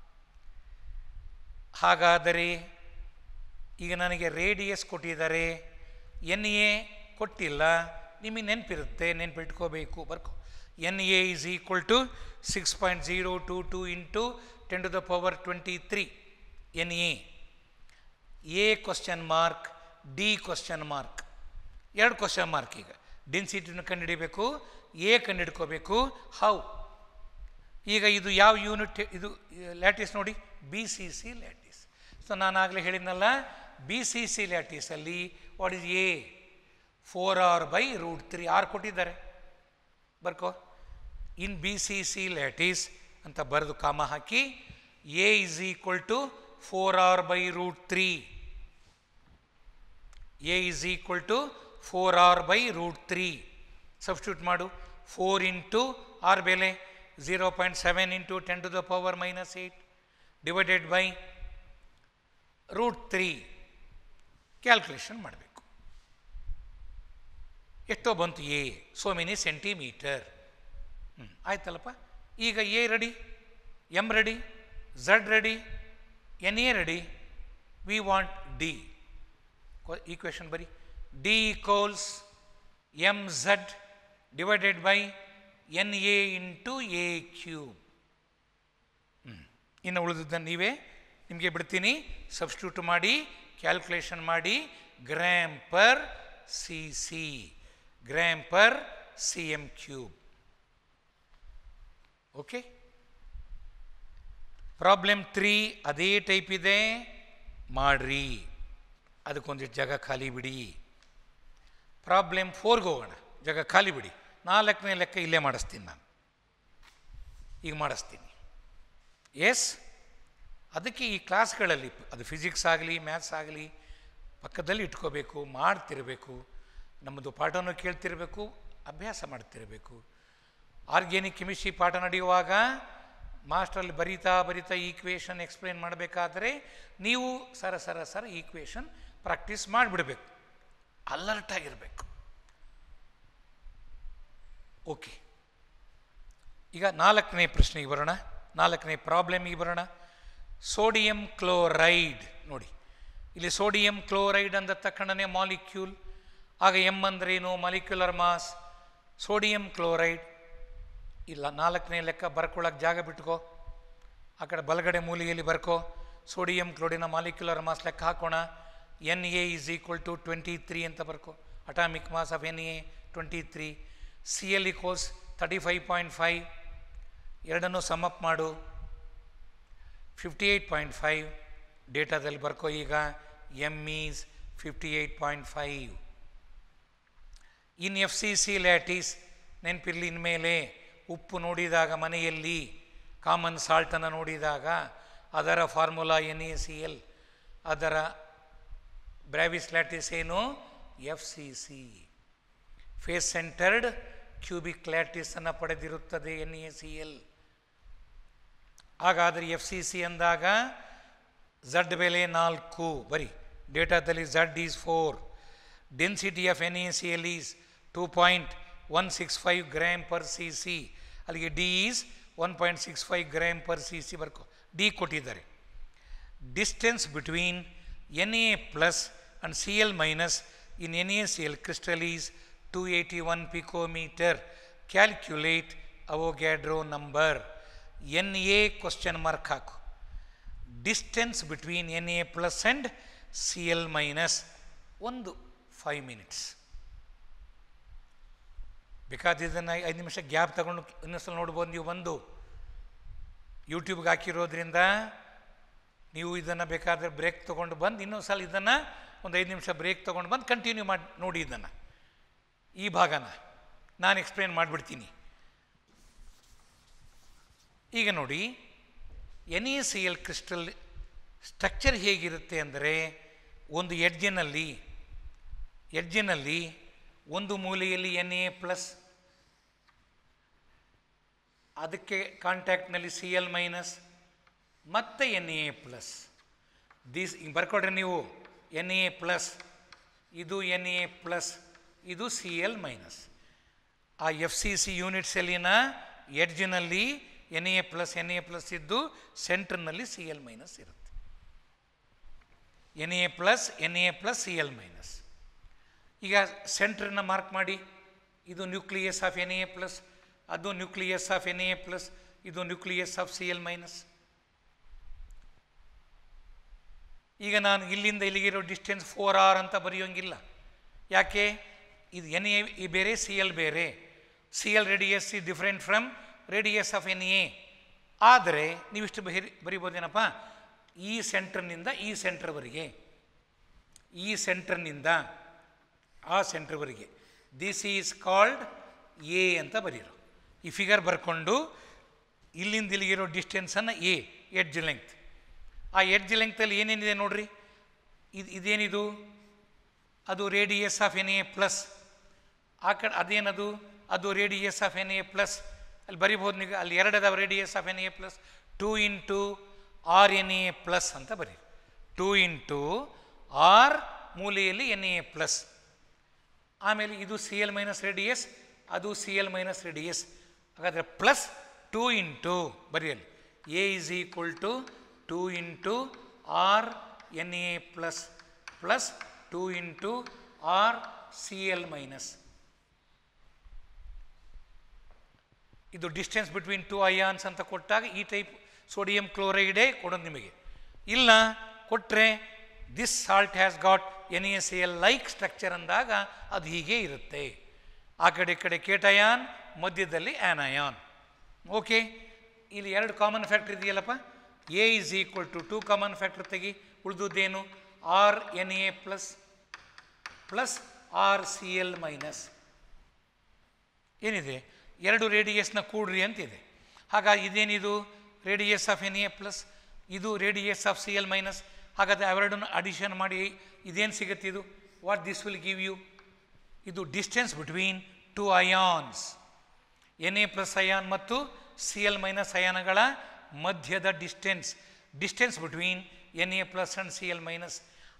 ಹಾಗಾದರೆ ಈಗ ನನಗೆ ರೇಡಿಯಸ್ ಕೊಟ್ಟಿದ್ದಾರೆ, ಎನ್ ಎ ಕೊಟ್ಟಿಲ್ಲ, ನಿಮಗೆ ನೆನಪಿರುತ್ತೆ, ನೆನಪಿಟ್ಕೋಬೇಕು. ಬರ್ಕೋ, N A is equal to six point zero two two into ten to the power twenty three. N A A question mark, D question mark, ಎರಡು ಕ್ವಶನ್ ಮಾರ್ಕ್. ಈಗ ಡೆನ್ಸಿಟಿನ ಕಂಡುಹಿಡಿಬೇಕು, ಎ ಕಂಡುಹಿಡ್ಕೋಬೇಕು. ಹೌ? ಈಗ ಇದು ಯಾವ ಯೂನಿಟ್? ಇದು ಲ್ಯಾಟಿಸ್ ನೋಡಿ, B C C lattice. So ನಾನು ಆಗಲೇ ಹೇಳಿದ್ನಲ್ಲ, ಬಿ ಸಿ ಸಿ ಲ್ಯಾಟಿಸಲ್ಲಿ what is A? Four R by root three. R ಕೊಟ್ಟಿದ್ದಾರೆ, ಬರ್ಕೋ. In B C C lattice ಅಂತ ಬರೆದು ಕಾಮ ಹಾಕಿ, A is equal to four R by root three. A is equal to four R by root three. Substitute ಮಾಡು. Four into R ಬೆಲೆ zero point seven into ten to the power minus eight divided by root three. Calculation ಮಾಡಬೇಕು. ಎಷ್ಟೋ ಬಂತು? A so many centimetre. ಹ್ಞೂ ಆಯ್ತಲ್ಲಪ್ಪ. ಈಗ A ready, M ready, Z ready, N A ready. We want D. Equation ಬರಿ. D equals M Z divided by N A into A cube. ಹ್ಞೂ ಇನ್ನು ಉಳಿದಿದ್ದನ್ನು ನೀವೇ ನಿಮಗೆ ಬಿಡ್ತೀನಿ, ಸಬ್ಸ್ಟಿಟ್ಯೂಟ್ ಮಾಡಿ, ಕ್ಯಾಲ್ಕುಲೇಷನ್ ಮಾಡಿ. Gram per C C, gram per C M cube. Okay. Problem three ಅದೇ type ಇದೆ, ಮಾಡ್ರಿ. ಅದಕ್ಕೊಂದಿಷ್ಟು ಜಾಗ ಖಾಲಿ ಬಿಡಿ. ಪ್ರಾಬ್ಲಮ್ ಫೋರ್ಗೆ ಹೋಗೋಣ, ಜಾಗ ಖಾಲಿ ಬಿಡಿ. ನಾಲ್ಕನೇ ಲೆಕ್ಕ ಇಲ್ಲೇ ಮಾಡಿಸ್ತೀನಿ ನಾನು, ಈಗ ಮಾಡಿಸ್ತೀನಿ. ಎಸ್, ಅದಕ್ಕೆ ಈ ಕ್ಲಾಸ್ಗಳಲ್ಲಿ ಅದು ಫಿಸಿಕ್ಸ್ ಆಗಲಿ ಮ್ಯಾಥ್ಸ್ ಆಗಲಿ ಪಕ್ಕದಲ್ಲಿ ಇಟ್ಕೋಬೇಕು, ಮಾಡ್ತಿರಬೇಕು. ನಮ್ಮದು ಪಾಠನೂ ಕೇಳ್ತಿರಬೇಕು, ಅಭ್ಯಾಸ ಮಾಡ್ತಿರಬೇಕು. ಆರ್ಗ್ಯಾನಿಕ್ ಕೆಮಿಸ್ಟ್ರಿ ಪಾಠ ನಡೆಯುವಾಗ ಮಾಸ್ಟ್ರಲ್ಲಿ ಬರೀತಾ ಬರೀತಾ ಈಕ್ವೇಷನ್ ಎಕ್ಸ್ಪ್ಲೇನ್ ಮಾಡಬೇಕಾದ್ರೆ ನೀವು ಸರ ಸರ ಸರ ಈಕ್ವೇಷನ್ ಪ್ರಾಕ್ಟೀಸ್ ಮಾಡಿಬಿಡಬೇಕು, ಅಲರ್ಟ್ ಆಗಿರಬೇಕು. ಓಕೆ, ಈಗ ನಾಲ್ಕನೇ ಪ್ರಶ್ನೆಗೆ ಬರೋಣ, ನಾಲ್ಕನೇ ಪ್ರಾಬ್ಲಮಿಗೆ ಬರೋಣ. ಸೋಡಿಯಂ ಕ್ಲೋರೈಡ್ ನೋಡಿ, ಇಲ್ಲಿ ಸೋಡಿಯಂ ಕ್ಲೋರೈಡ್ ಅಂದ ತಕ್ಷಣವೇ ಮಾಲಿಕ್ಯೂಲ್. ಆಗ ಎಮ್ ಅಂದ್ರೇನು? Molecular mass. ಸೋಡಿಯಂ ಕ್ಲೋರೈಡ್ ಇಲ್ಲ, ನಾಲ್ಕನೇ ಲೆಕ್ಕ ಬರ್ಕೊಳ್ಳೋಕೆ ಜಾಗ ಬಿಟ್ಕೋ, ಆ ಕಡೆ ಬಲಗಡೆ ಮೂಲೆಯಲ್ಲಿ ಬರ್ಕೋ. ಸೋಡಿಯಂ ಕ್ಲೋರಿನ ಮಾಲಿಕ್ಯುಲರ್ ಮಾಸ್ ಲೆಕ್ಕ ಹಾಕೋಣ. N A is equal to twenty three ಅಂತ ಬರ್ಕೋ. Atomic mass of N A twenty three. C L equals thirty five point five. ಎರಡನ್ನೂ ಸಮಪ್ ಮಾಡು, ಫಿಫ್ಟಿ ಏಯ್ಟ್ ಪಾಯಿಂಟ್ ಫೈವ್. ಡೇಟಾದಲ್ಲಿ ಬರ್ಕೋ. ಈಗ M is fifty eight point five. In F C C lattice ನೆನಪಿರಲಿ, ಇನ್ಮೇಲೆ ಉಪ್ಪು ನೋಡಿದಾಗ ಮನೆಯಲ್ಲಿ ಕಾಮನ್ ಸಾಲ್ಟನ್ನು ನೋಡಿದಾಗ ಅದರ formula N A C L, ಅದರ ಬ್ರಾವಿಸ್ ಲ್ಯಾಟಿಸ್ ಏನು? F C C. Face centred cubic ಲ್ಯಾಟಿಸನ್ನು ಪಡೆದಿರುತ್ತದೆ ಎನ್ ಎ ಸಿ ಎಲ್. ಹಾಗಾದರೆ ಎಫ್ ಸಿ ಸಿ ಅಂದಾಗ ಝಡ್ ಬೆಲೆ ನಾಲ್ಕು ಬರೀ. ಡೇಟಾದಲ್ಲಿ Z is four. Density of N A C L is two point one six five gram per C C. ಅಲ್ಲಿಗೆ D is one point six five gram per C C ಬರ್ಕೋ. D ಕೊಟ್ಟಿದ್ದಾರೆ. Distance between N A plus and C L minus in N A C L crystal is two eighty one picometre. Calculate Avogadro number. N A question mark ಹಾಕು. Distance between N A plus and C L minus ಒಂದು five minutes. ಬೇಕಾದ್ರೆ ಇದನ್ನು ಐದು ನಿಮಿಷ gap ತಗೊಂಡು ಇನ್ನೊಂದ್ಸಲ ನೋಡ್ಬೋದು. ನೀವು ಬಂದು ಯೂಟ್ಯೂಬ್ಗೆ ಹಾಕಿರೋದ್ರಿಂದ ನೀವು ಇದನ್ನು ಬೇಕಾದರೆ ಬ್ರೇಕ್ ತೊಗೊಂಡು ಬಂದು ಇನ್ನೊಂದು ಸಲ ಇದನ್ನು ಒಂದು ಐದು ನಿಮಿಷ ಬ್ರೇಕ್ ತೊಗೊಂಡು ಬಂದು ಕಂಟಿನ್ಯೂ ಮಾಡಿ ನೋಡಿ. ಇದನ್ನು ಈ ಭಾಗನ ನಾನು ಎಕ್ಸ್ಪ್ಲೇನ್ ಮಾಡಿಬಿಡ್ತೀನಿ. ಈಗ ನೋಡಿ, N A C L crystal structure ಹೇಗಿರುತ್ತೆ ಅಂದರೆ, ಒಂದು ಎಡ್ಜಿನಲ್ಲಿ ಎಡ್ಜಿನಲ್ಲಿ ಒಂದು ಮೂಲೆಯಲ್ಲಿ ಎನ್ ಎ ಪ್ಲಸ್, ಅದಕ್ಕೆ ಕಾಂಟ್ಯಾಕ್ಟ್ನಲ್ಲಿ ಸಿ ಎಲ್ ಮೈನಸ್, ಮತ್ತು ಎನ್ ಎ ಪ್ಲಸ್. ದಿಸ್ ಬರ್ಕೊಡ್ರಿ ನೀವು. ಎನ್ ಎ ಪ್ಲಸ್, ಇದು ಎನ್ ಎ ಪ್ಲಸ್, ಇದು ಸಿ ಎಲ್ ಮೈನಸ್. ಆ ಎಫ್ ಸಿ ಸಿ ಯೂನಿಟ್ ಸೆಲ್ಲಿನ ಎಡ್ಜಿನಲ್ಲಿ N A plus N A plus ಇದ್ದು ಸೆಂಟ್ರ್ನಲ್ಲಿ ಸಿ ಎಲ್ ಮೈನಸ್ ಇರುತ್ತೆ. N A plus N A plus C L minus. ಈಗ ಸೆಂಟ್ರನ್ನ ಮಾರ್ಕ್ ಮಾಡಿ. ಇದು nucleus of N A plus, ಅದು nucleus of N A plus, ಇದು nucleus of C L minus. ಈಗ ನಾನು ಇಲ್ಲಿಂದ ಇಲ್ಲಿಗಿರೋ ಡಿಸ್ಟೆನ್ಸ್ ಫೋರ್ ಆರ್ ಅಂತ ಬರೆಯೋಂಗಿಲ್ಲ. ಯಾಕೆ? ಇದು ಎನ್ ಎ ಬೇರೆ, ಸಿ ಎಲ್ ಬೇರೆ. C L radius is different from radius of N A. ಆದರೆ ನೀವಿಷ್ಟು ಬರಿ ಬರಿಬೋದೇನಪ್ಪ, ಈ ಸೆಂಟ್ರ್ನಿಂದ ಈ ಸೆಂಟ್ರ್ವರೆಗೆ, ಈ ಸೆಂಟ್ರ್ನಿಂದ ಆ ಸೆಂಟ್ರ್ವರೆಗೆ. ದಿಸ್ ಈಸ್ ಕಾಲ್ಡ್ ಎ ಅಂತ ಬರೀರು. ಈ ಫಿಗರ್ ಬರ್ಕೊಂಡು ಇಲ್ಲಿಂದ ಇಲ್ಲಿಗಿರೋ ಡಿಸ್ಟೆನ್ಸನ್ನು ಎ, ಎಡ್ಜ್ ಲೆಂಗ್ತ್. ಆ ಎಡ್ಜ್ ಲೆಂಗ್ತಲ್ಲಿ ಏನೇನಿದೆ ನೋಡ್ರಿ. ಇದು ಇದೇನಿದು? ಅದು radius of N A plus. ಆ ಕಡೆ ಅದೇನದು? ಅದು radius of N A plus. ಅಲ್ಲಿ ಬರಿಬೋದು ನೀವು. ಅಲ್ಲಿ ಎರಡದಾವ radius of N A plus. Two into R N A plus ಅಂತ ಬರೀ. ಟೂ ಇಂಟು ಆರ್ ಮೂಲೆಯಲ್ಲಿ ಎನ್ ಎ ಪ್ಲಸ್. ಆಮೇಲೆ ಇದು ಸಿ ಎಲ್ ಮೈನಸ್ ರೇಡಿಯಸ್, ಅದು ಸಿ ಎಲ್ ಮೈನಸ್ ರೇಡಿಯಸ್. ಹಾಗಾದರೆ ಪ್ಲಸ್ ಟೂ ಇಂಟು ಬರೆಯಲಿ A is equal to two into R N A plus plus two into R C L minus. ಇದು distance between two ions ಅಂತ ಕೊಟ್ಟಾಗ ಈ type sodium ಕ್ಲೋರೈಡೇ ಕೊಡೋದು ನಿಮಗೆ. ಇಲ್ಲ ಕೊಟ್ಟರೆ this salt has got N A C L like structure ಅಂದಾಗ ಅದು ಹೀಗೆ ಇರುತ್ತೆ. ಆ ಕಡೆ ಈ ಕಡೆ ಕೇಟಯಾನ್, ಮಧ್ಯದಲ್ಲಿ ಆ್ಯನಯಾನ್. ಓಕೆ, ಇಲ್ಲಿ ಎರಡು ಕಾಮನ್ ಫ್ಯಾಕ್ಟರ್ ಇದೆಯಲ್ಲಪ್ಪ. A is equal to two common factor ತೆಗಿ. ಉಳಿದುದೇನು? R N A plus plus R C L minus. ಏನಿದೆ? ಎರಡು ರೇಡಿಯಸ್ನ ಕೂಡ್ರಿ ಅಂತಿದೆ. ಹಾಗಾಗಿ ಇದೇನಿದು? Radius of N A plus, ಇದು radius of C L minus. ಹಾಗಾದರೆ ಅವೆರಡನ್ನು ಅಡಿಷನ್ ಮಾಡಿ ಇದೇನು ಸಿಗುತ್ತೆ? ಇದು what this will give you? ಇದು distance between two ions, N A plus ion ಮತ್ತು ಸಿ ಎಲ್ ಮೈನಸ್ ಅಯಾನ್ಗಳ ಮಧ್ಯದ distance. Distance between N A plus and C L minus.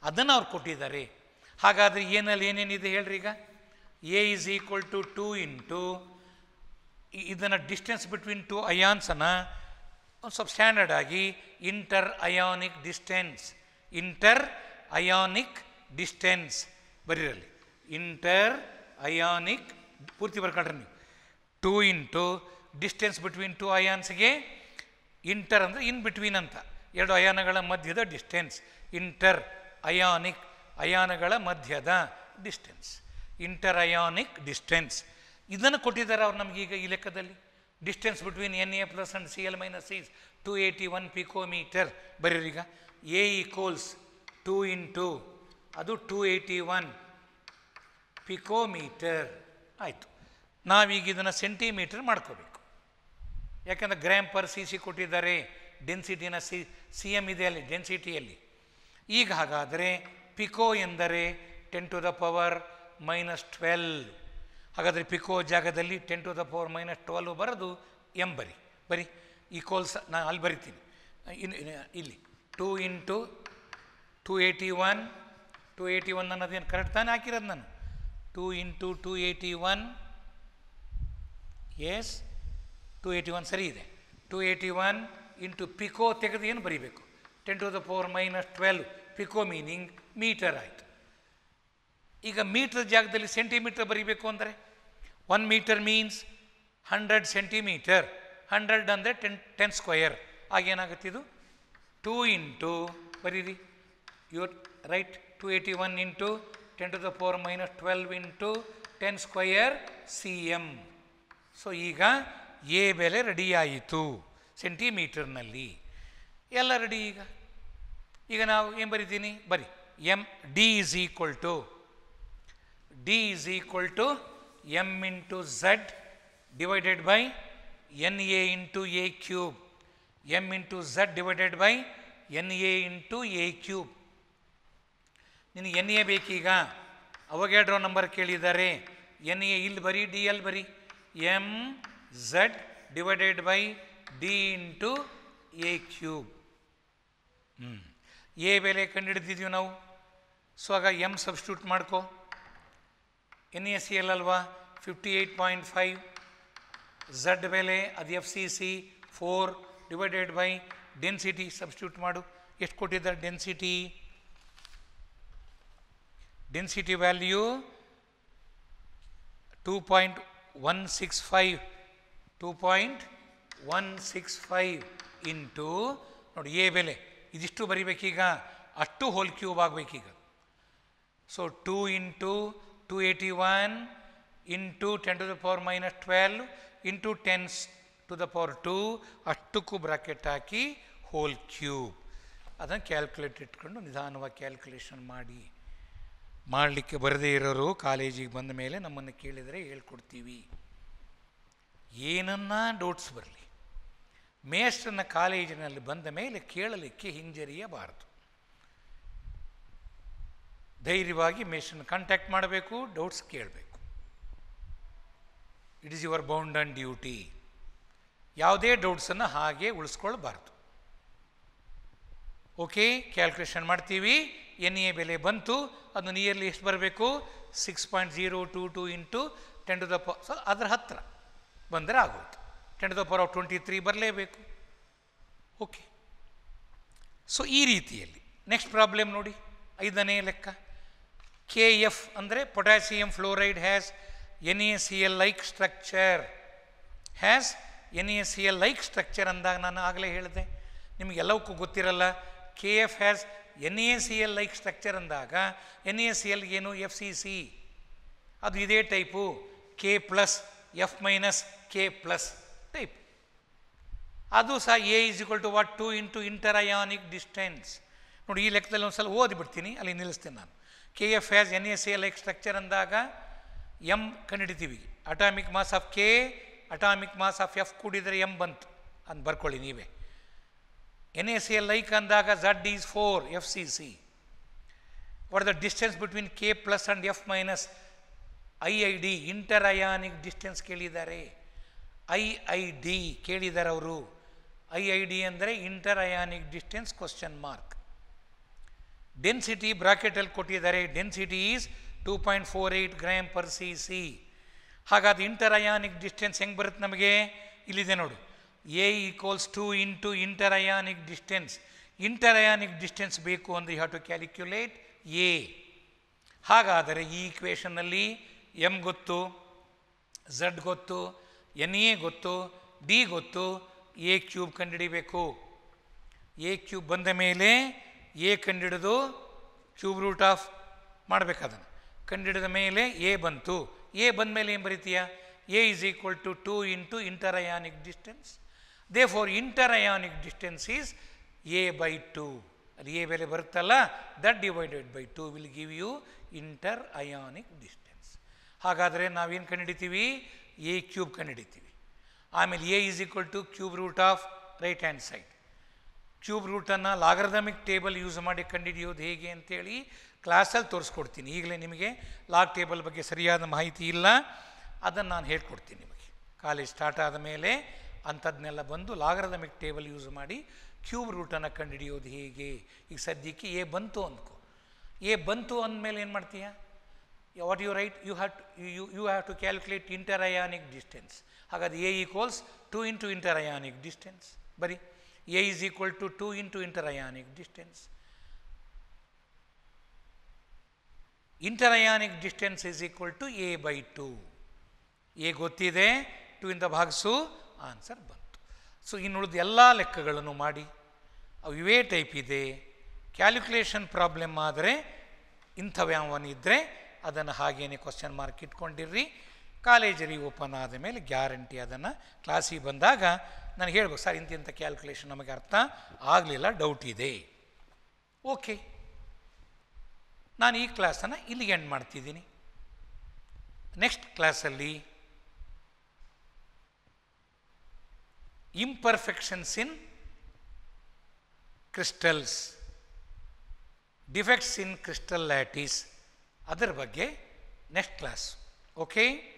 ಅದನ್ನು ಅವ್ರು ಕೊಟ್ಟಿದ್ದಾರೆ. ಹಾಗಾದರೆ ಏನಲ್ಲಿ ಏನೇನಿದೆ ಹೇಳ್ರಿ. ಈಗ A is equal to two into ಇದನ್ನು ಡಿಸ್ಟೆನ್ಸ್ ಬಿಟ್ವೀನ್ ಟು ಅಯಾನ್ಸನ್ನು ಒಂದು ಸ್ವಲ್ಪ ಸ್ಟ್ಯಾಂಡರ್ಡ್ ಆಗಿ inter ionic distance, inter ionic distance ಬರೀರಲ್ಲಿ. ಇಂಟರ್ ಅಯಾನಿಕ್ ಪೂರ್ತಿ ಬರ್ಕೊಂಡ್ರೆ ನೀವು two into distance between two ಅಯಾನ್ಸ್ಗೆ ಇಂಟರ್ ಅಂದರೆ ಇನ್ ಬಿಟ್ವೀನ್ ಅಂತ, ಎರಡು ಅಯಾನಗಳ ಮಧ್ಯದ ಡಿಸ್ಟೆನ್ಸ್. ಇಂಟರ್ ಅಯಾನಿಕ್ ಅಯಾನಗಳ ಮಧ್ಯದ ಡಿಸ್ಟೆನ್ಸ್, ಇಂಟರ್ ಅಯಾನಿಕ್ ಡಿಸ್ಟೆನ್ಸ್ ಇದನ್ನು ಕೊಟ್ಟಿದ್ದಾರೆ ಅವ್ರು ನಮಗೀಗ ಈ ಲೆಕ್ಕದಲ್ಲಿ. Distance between N A plus and C L minus is two eighty one picometre ಬರೀರೀಗ. ಎ ಈಕ್ವಲ್ಸ್ ಟೂ ಇಂಟು ಅದು ಟೂ ಏಯ್ಟಿ ಒನ್ ಪಿಕೋಮೀಟರ್ ಆಯಿತು. ನಾವೀಗ ಇದನ್ನು ಸೆಂಟಿಮೀಟರ್ ಮಾಡ್ಕೋಬೇಕು, ಯಾಕಂದರೆ ಗ್ರಾಮ್ ಪರ್ ಸಿ ಸಿ ಕೊಟ್ಟಿದ್ದಾರೆ, ಡೆನ್ಸಿಟಿನ ಸಿ ಸಿ ಎಮ್ ಇದೆ ಅಲ್ಲಿ ಡೆನ್ಸಿಟಿಯಲ್ಲಿ. ಈಗ ಹಾಗಾದರೆ ಪಿಕೋ ಎಂದರೆ ten to the power minus twelve. ಹಾಗಾದರೆ ಪಿಕೋ ಜಾಗದಲ್ಲಿ ten to the power minus twelve ಬರೋದು ಎಮ್ ಬರಿ ಬರಿ ಈಕ್ವಲ್ಸ್ ನಾನು ಅಲ್ಲಿ ಬರಿತೀನಿ. ಇನ್ನು ಇಲ್ಲಿ two into two eighty one two eighty one ಅನ್ನೋದೇನು ಕರೆಕ್ಟ್ ತಾನೇ ಹಾಕಿರೋದು ನಾನು. Two into two eighty one yes two eighty one ಸರಿ ಇದೆ. Two eighty one into pico ತೆಗೆದು ಏನು ಬರೀಬೇಕು, ten to the power minus twelve pico meaning metre ಆಯಿತು. ಈಗ ಮೀಟರ್ ಜಾಗದಲ್ಲಿ ಸೆಂಟಿಮೀಟರ್ ಬರೀಬೇಕು ಅಂದರೆ one metre means hundred centimetre, hundred ಅಂದರೆ ಟೆನ್ ಟೆನ್ ಸ್ಕ್ವಯರ್. ಆಗೇನಾಗುತ್ತೆ ಇದು ಟೂ ಇಂಟು ಬರೀರಿ your right two eighty one into ten to the power minus twelve into ten square C M. So ಈಗ A ಬೆಲೆ ರೆಡಿಯಾಯಿತು ಸೆಂಟಿಮೀಟರ್ನಲ್ಲಿ, ಎಲ್ಲ ರೆಡಿ. ಈಗ ಈಗ ನಾವು ಏನು ಬರಿತೀನಿ ಬರಿ M D is equal to D is equal to M into Z divided by N A into A cube, M into Z divided by N A into A cube. ನಿನಗೆ ಎನ್ ಎ ಬೇಕೀಗ, Avogadro number ಕೇಳಿದ್ದಾರೆ. N A ಇಲ್ಲಿ ಬರಿ, D L ಬರಿ, M Z divided by D into A cube. ಹ್ಞೂ a ಬೆಲೆ ಕಂಡುಹಿಡಿದಿದ್ದೀವಿ ನಾವು. ಸೊ ಆಗ ಎಮ್ ಸಬ್ಸ್ಟಿಟ್ಯೂಟ್ ಮಾಡ್ಕೊ. ಎನ್ ಎ ಸಿ ಎಲ್ ಅಲ್ವಾ fifty eight point five, Z ಬೆಲೆ ಅದು F C C four divided by density substitute ಮಾಡು. ಎಷ್ಟು ಕೊಟ್ಟಿದ್ದಾರೆ density? Density value two point one six five two point one six five into ನೋಡಿ a ಬೆಲೆ ಇದಿಷ್ಟು ಬರಿಬೇಕೀಗ, ಅಷ್ಟು ಹೋಲ್ ಕ್ಯೂಬ್ ಆಗಬೇಕೀಗ. So two into two eighty one into ten to the power minus twelve into tens to the power two, ಅಷ್ಟಕ್ಕೂ bracket ಹಾಕಿ whole cube. ಅದನ್ನು calculate ಇಟ್ಕೊಂಡು ನಿಧಾನವಾಗಿ ಕ್ಯಾಲ್ಕುಲೇಷನ್ ಮಾಡಿ. ಮಾಡಲಿಕ್ಕೆ ಬರದೇ ಇರೋರು ಕಾಲೇಜಿಗೆ ಬಂದ ಮೇಲೆ ನಮ್ಮನ್ನು ಕೇಳಿದರೆ ಹೇಳ್ಕೊಡ್ತೀವಿ. ಏನನ್ನ ಡೌಟ್ಸ್ ಬರಲಿ, ಮೇಸ್ಟ್ರನ್ನ ಕಾಲೇಜಿನಲ್ಲಿ ಬಂದ ಮೇಲೆ ಕೇಳಲಿಕ್ಕೆ ಹಿಂಜರಿಯಬಾರದು. ಧೈರ್ಯವಾಗಿ ಮೇಸ್ಟ್ರನ್ನ ಕಾಂಟ್ಯಾಕ್ಟ್ ಮಾಡಬೇಕು, ಡೌಟ್ಸ್ ಕೇಳಬೇಕು. It is your bound and duty. ಯಾವುದೇ ಡೌಟ್ಸನ್ನು ಹಾಗೆ ಉಳಿಸ್ಕೊಳ್ಬಾರ್ದು. ಓಕೆ, ಕ್ಯಾಲ್ಕುಲೇಷನ್ ಮಾಡ್ತೀವಿ. ಎನ್ ಎ ಬೆಲೆ ಬಂತು, ಅದು ನಿಯರ್ಲಿ ಎಷ್ಟು ಬರಬೇಕು? Six point zero two two into ten to the ಪ ಸೊ ಅದರ ಹತ್ತಿರ ಬಂದರೆ ಆಗೋಯ್ತು. Ten to the power of twenty three ಬರಲೇಬೇಕು. ಓಕೆ, ಸೊ ಈ ರೀತಿಯಲ್ಲಿ ನೆಕ್ಸ್ಟ್ ಪ್ರಾಬ್ಲಮ್ ನೋಡಿ, ಐದನೇ ಲೆಕ್ಕ. ಕೆ ಎಫ್ ಅಂದರೆ potassium fluoride has N A C L like structure. Has N A C L like structure ಅಂದಾಗ ನಾನು ಆಗಲೇ ಹೇಳಿದೆ, ನಿಮಗೆಲ್ಲವಕ್ಕೂ ಗೊತ್ತಿರಲ್ಲ. K F has N A C L like structure ಅಂದಾಗ ಎನ್ ಎ ಸಿ ಎಲ್ ಏನು? F C C, ಅದು ಇದೇ type. K plus F minus K plus type. ಅದು ಸಹ a is equal to what? Two into inter ionic distance. ನೋಡಿ ಈ ಲೆಕ್ಕದಲ್ಲಿ ಒಂದು ಸಲ ಓದಿಬಿಡ್ತೀನಿ, ಅಲ್ಲಿ ನಿಲ್ಲಿಸ್ತೀನಿ ನಾನು. K F has N A C L like structure ಅಂದಾಗ ಎಮ್ ಕಂಡುಹಿಡಿತೀವಿ. Atomic mass of K atomic mass of F ಕೂಡಿದರೆ ಎಮ್ ಬಂತು ಅಂತ ಬರ್ಕೊಳ್ಳಿ ನೀವೇ. N A C L like ಅಂದಾಗ Z is four F C C. What the distance between K plus and F minus I I D inter ionic distance ಕೇಳಿದ್ದಾರೆ. I I D ಕೇಳಿದ್ದಾರೆ ಅವರು. I I D ಅಂದರೆ inter ionic distance question mark. Density ಬ್ರಾಕೆಟಲ್ಲಿ ಕೊಟ್ಟಿದ್ದಾರೆ, density is two point four eight gram per C C. ಹಾಗಾದ್ರೆ inter ionic distance ಹೆಂಗೆ ಬರುತ್ತೆ ನಮಗೆ? ಇಲ್ಲಿದೆ ನೋಡು, A equals to into inter ionic distance. Inter ionic distance ಬೇಕು ಅಂದರೆ you have to calculate A. ಹಾಗಾದರೆ ಈ ಈಕ್ವೇಷನ್ನಲ್ಲಿ ಎಮ್ ಗೊತ್ತು, ಝಡ್ ಗೊತ್ತು, ಎನ್ ಎ ಗೊತ್ತು, ಡಿ ಗೊತ್ತು, ಎ ಕ್ಯೂಬ್ ಕಂಡುಹಿಡಿಬೇಕು. ಎ ಕ್ಯೂಬ್ ಬಂದ ಮೇಲೆ ಎ ಕಂಡುಹಿಡಿದು ಕ್ಯೂಬ್ ರೂಟ್ ಆಫ್ ಮಾಡಬೇಕದನ್ನು. ಕಂಡುಹಿಡಿದ ಮೇಲೆ ಎ ಬಂತು. ಎ ಬಂದ ಮೇಲೆ ಏನು ಬರೀತೀಯ? A is equal to two into inter ionic distance. Therefore inter ionic distance is a by two. ಅಲ್ಲಿ ಎ ಬೆಲೆ ಬರುತ್ತಲ್ಲ, that divided by two will give you inter ionic distance. ಹಾಗಾದರೆ ನಾವೇನು ಕಂಡುಹಿಡಿತೀವಿ? ಎ ಕ್ಯೂಬ್ ಕಂಡುಹಿಡಿತೀವಿ. ಆಮೇಲೆ a is equal to cube root of right hand side. Cube ರೂಟನ್ನು logarithmic table use ಮಾಡಿ ಕಂಡುಹಿಡಿಯೋದು ಹೇಗೆ ಅಂತೇಳಿ ಕ್ಲಾಸಲ್ಲಿ ತೋರಿಸ್ಕೊಡ್ತೀನಿ. ಈಗಲೇ ನಿಮಗೆ ಲಾಗ್ ಟೇಬಲ್ ಬಗ್ಗೆ ಸರಿಯಾದ ಮಾಹಿತಿ ಇಲ್ಲ, ಅದನ್ನು ನಾನು ಹೇಳ್ಕೊಡ್ತೀನಿ ನಿಮಗೆ. ಕಾಲೇಜ್ ಸ್ಟಾರ್ಟ್ ಆದ ಮೇಲೆ ಅಂಥದ್ದನ್ನೆಲ್ಲ ಬಂದು ಲಾಗರಿಥಮಿಕ್ ಟೇಬಲ್ ಯೂಸ್ ಮಾಡಿ ಕ್ಯೂಬ್ ರೂಟನ್ನು ಕಂಡುಹಿಡಿಯೋದು ಹೇಗೆ. ಈಗ ಸದ್ಯಕ್ಕೆ ಎ ಬಂತು ಅಂದ್ಕೋ. ಎ ಬಂತು ಅಂದಮೇಲೆ ಏನು ಮಾಡ್ತೀಯ? What you write? You have you you have to calculate inter ionic distance. ಹಾಗಾದ್ರೆ a equals to into inter ionic distance. ಬರೀ a is equal to two into inter ionic distance. Inter ionic distance is equal to a by two. A ಗೊತ್ತಿದೆ, two ಇಂದ ಭಾಗಿಸು, answer ಬಂತು. So ಇನ್ನುಳಿದ ಎಲ್ಲ ಲೆಕ್ಕಗಳನ್ನು ಮಾಡಿ, ಅವು ಇವೇ ಟೈಪ್ ಇದೆ. ಕ್ಯಾಲ್ಕುಲೇಷನ್ ಪ್ರಾಬ್ಲಮ್ ಆದರೆ ಇಂಥವ್ಯಾವನಿದ್ದರೆ ಅದನ್ನು ಹಾಗೇನೆ ಕ್ವಶನ್ ಮಾರ್ಕ್ ಇಟ್ಕೊಂಡಿರ್ರಿ. ಕಾಲೇಜಲ್ಲಿ ಓಪನ್ ಆದ ಮೇಲೆ ಗ್ಯಾರಂಟಿ ಅದನ್ನು ಕ್ಲಾಸಿಗೆ ಬಂದಾಗ ನಾನು ಹೇಳ್ಬೇಕು, ಸರ್ ಇಂತಿಂಥ ಕ್ಯಾಲ್ಕುಲೇಷನ್ ನಮಗೆ ಅರ್ಥ ಆಗಲಿಲ್ಲ, ಡೌಟ್ ಇದೆ. ಓಕೆ, ನಾನು ಈ ಕ್ಲಾಸನ್ನು ಇಲ್ಲಿಗೆ ಎಂಡ್ ಮಾಡ್ತಿದ್ದೀನಿ. ನೆಕ್ಸ್ಟ್ ಕ್ಲಾಸಲ್ಲಿ imperfections in crystals, defects in crystal lattice, ಅದರ ಬಗ್ಗೆ ನೆಕ್ಸ್ಟ್ ಕ್ಲಾಸ್. ಓಕೆ.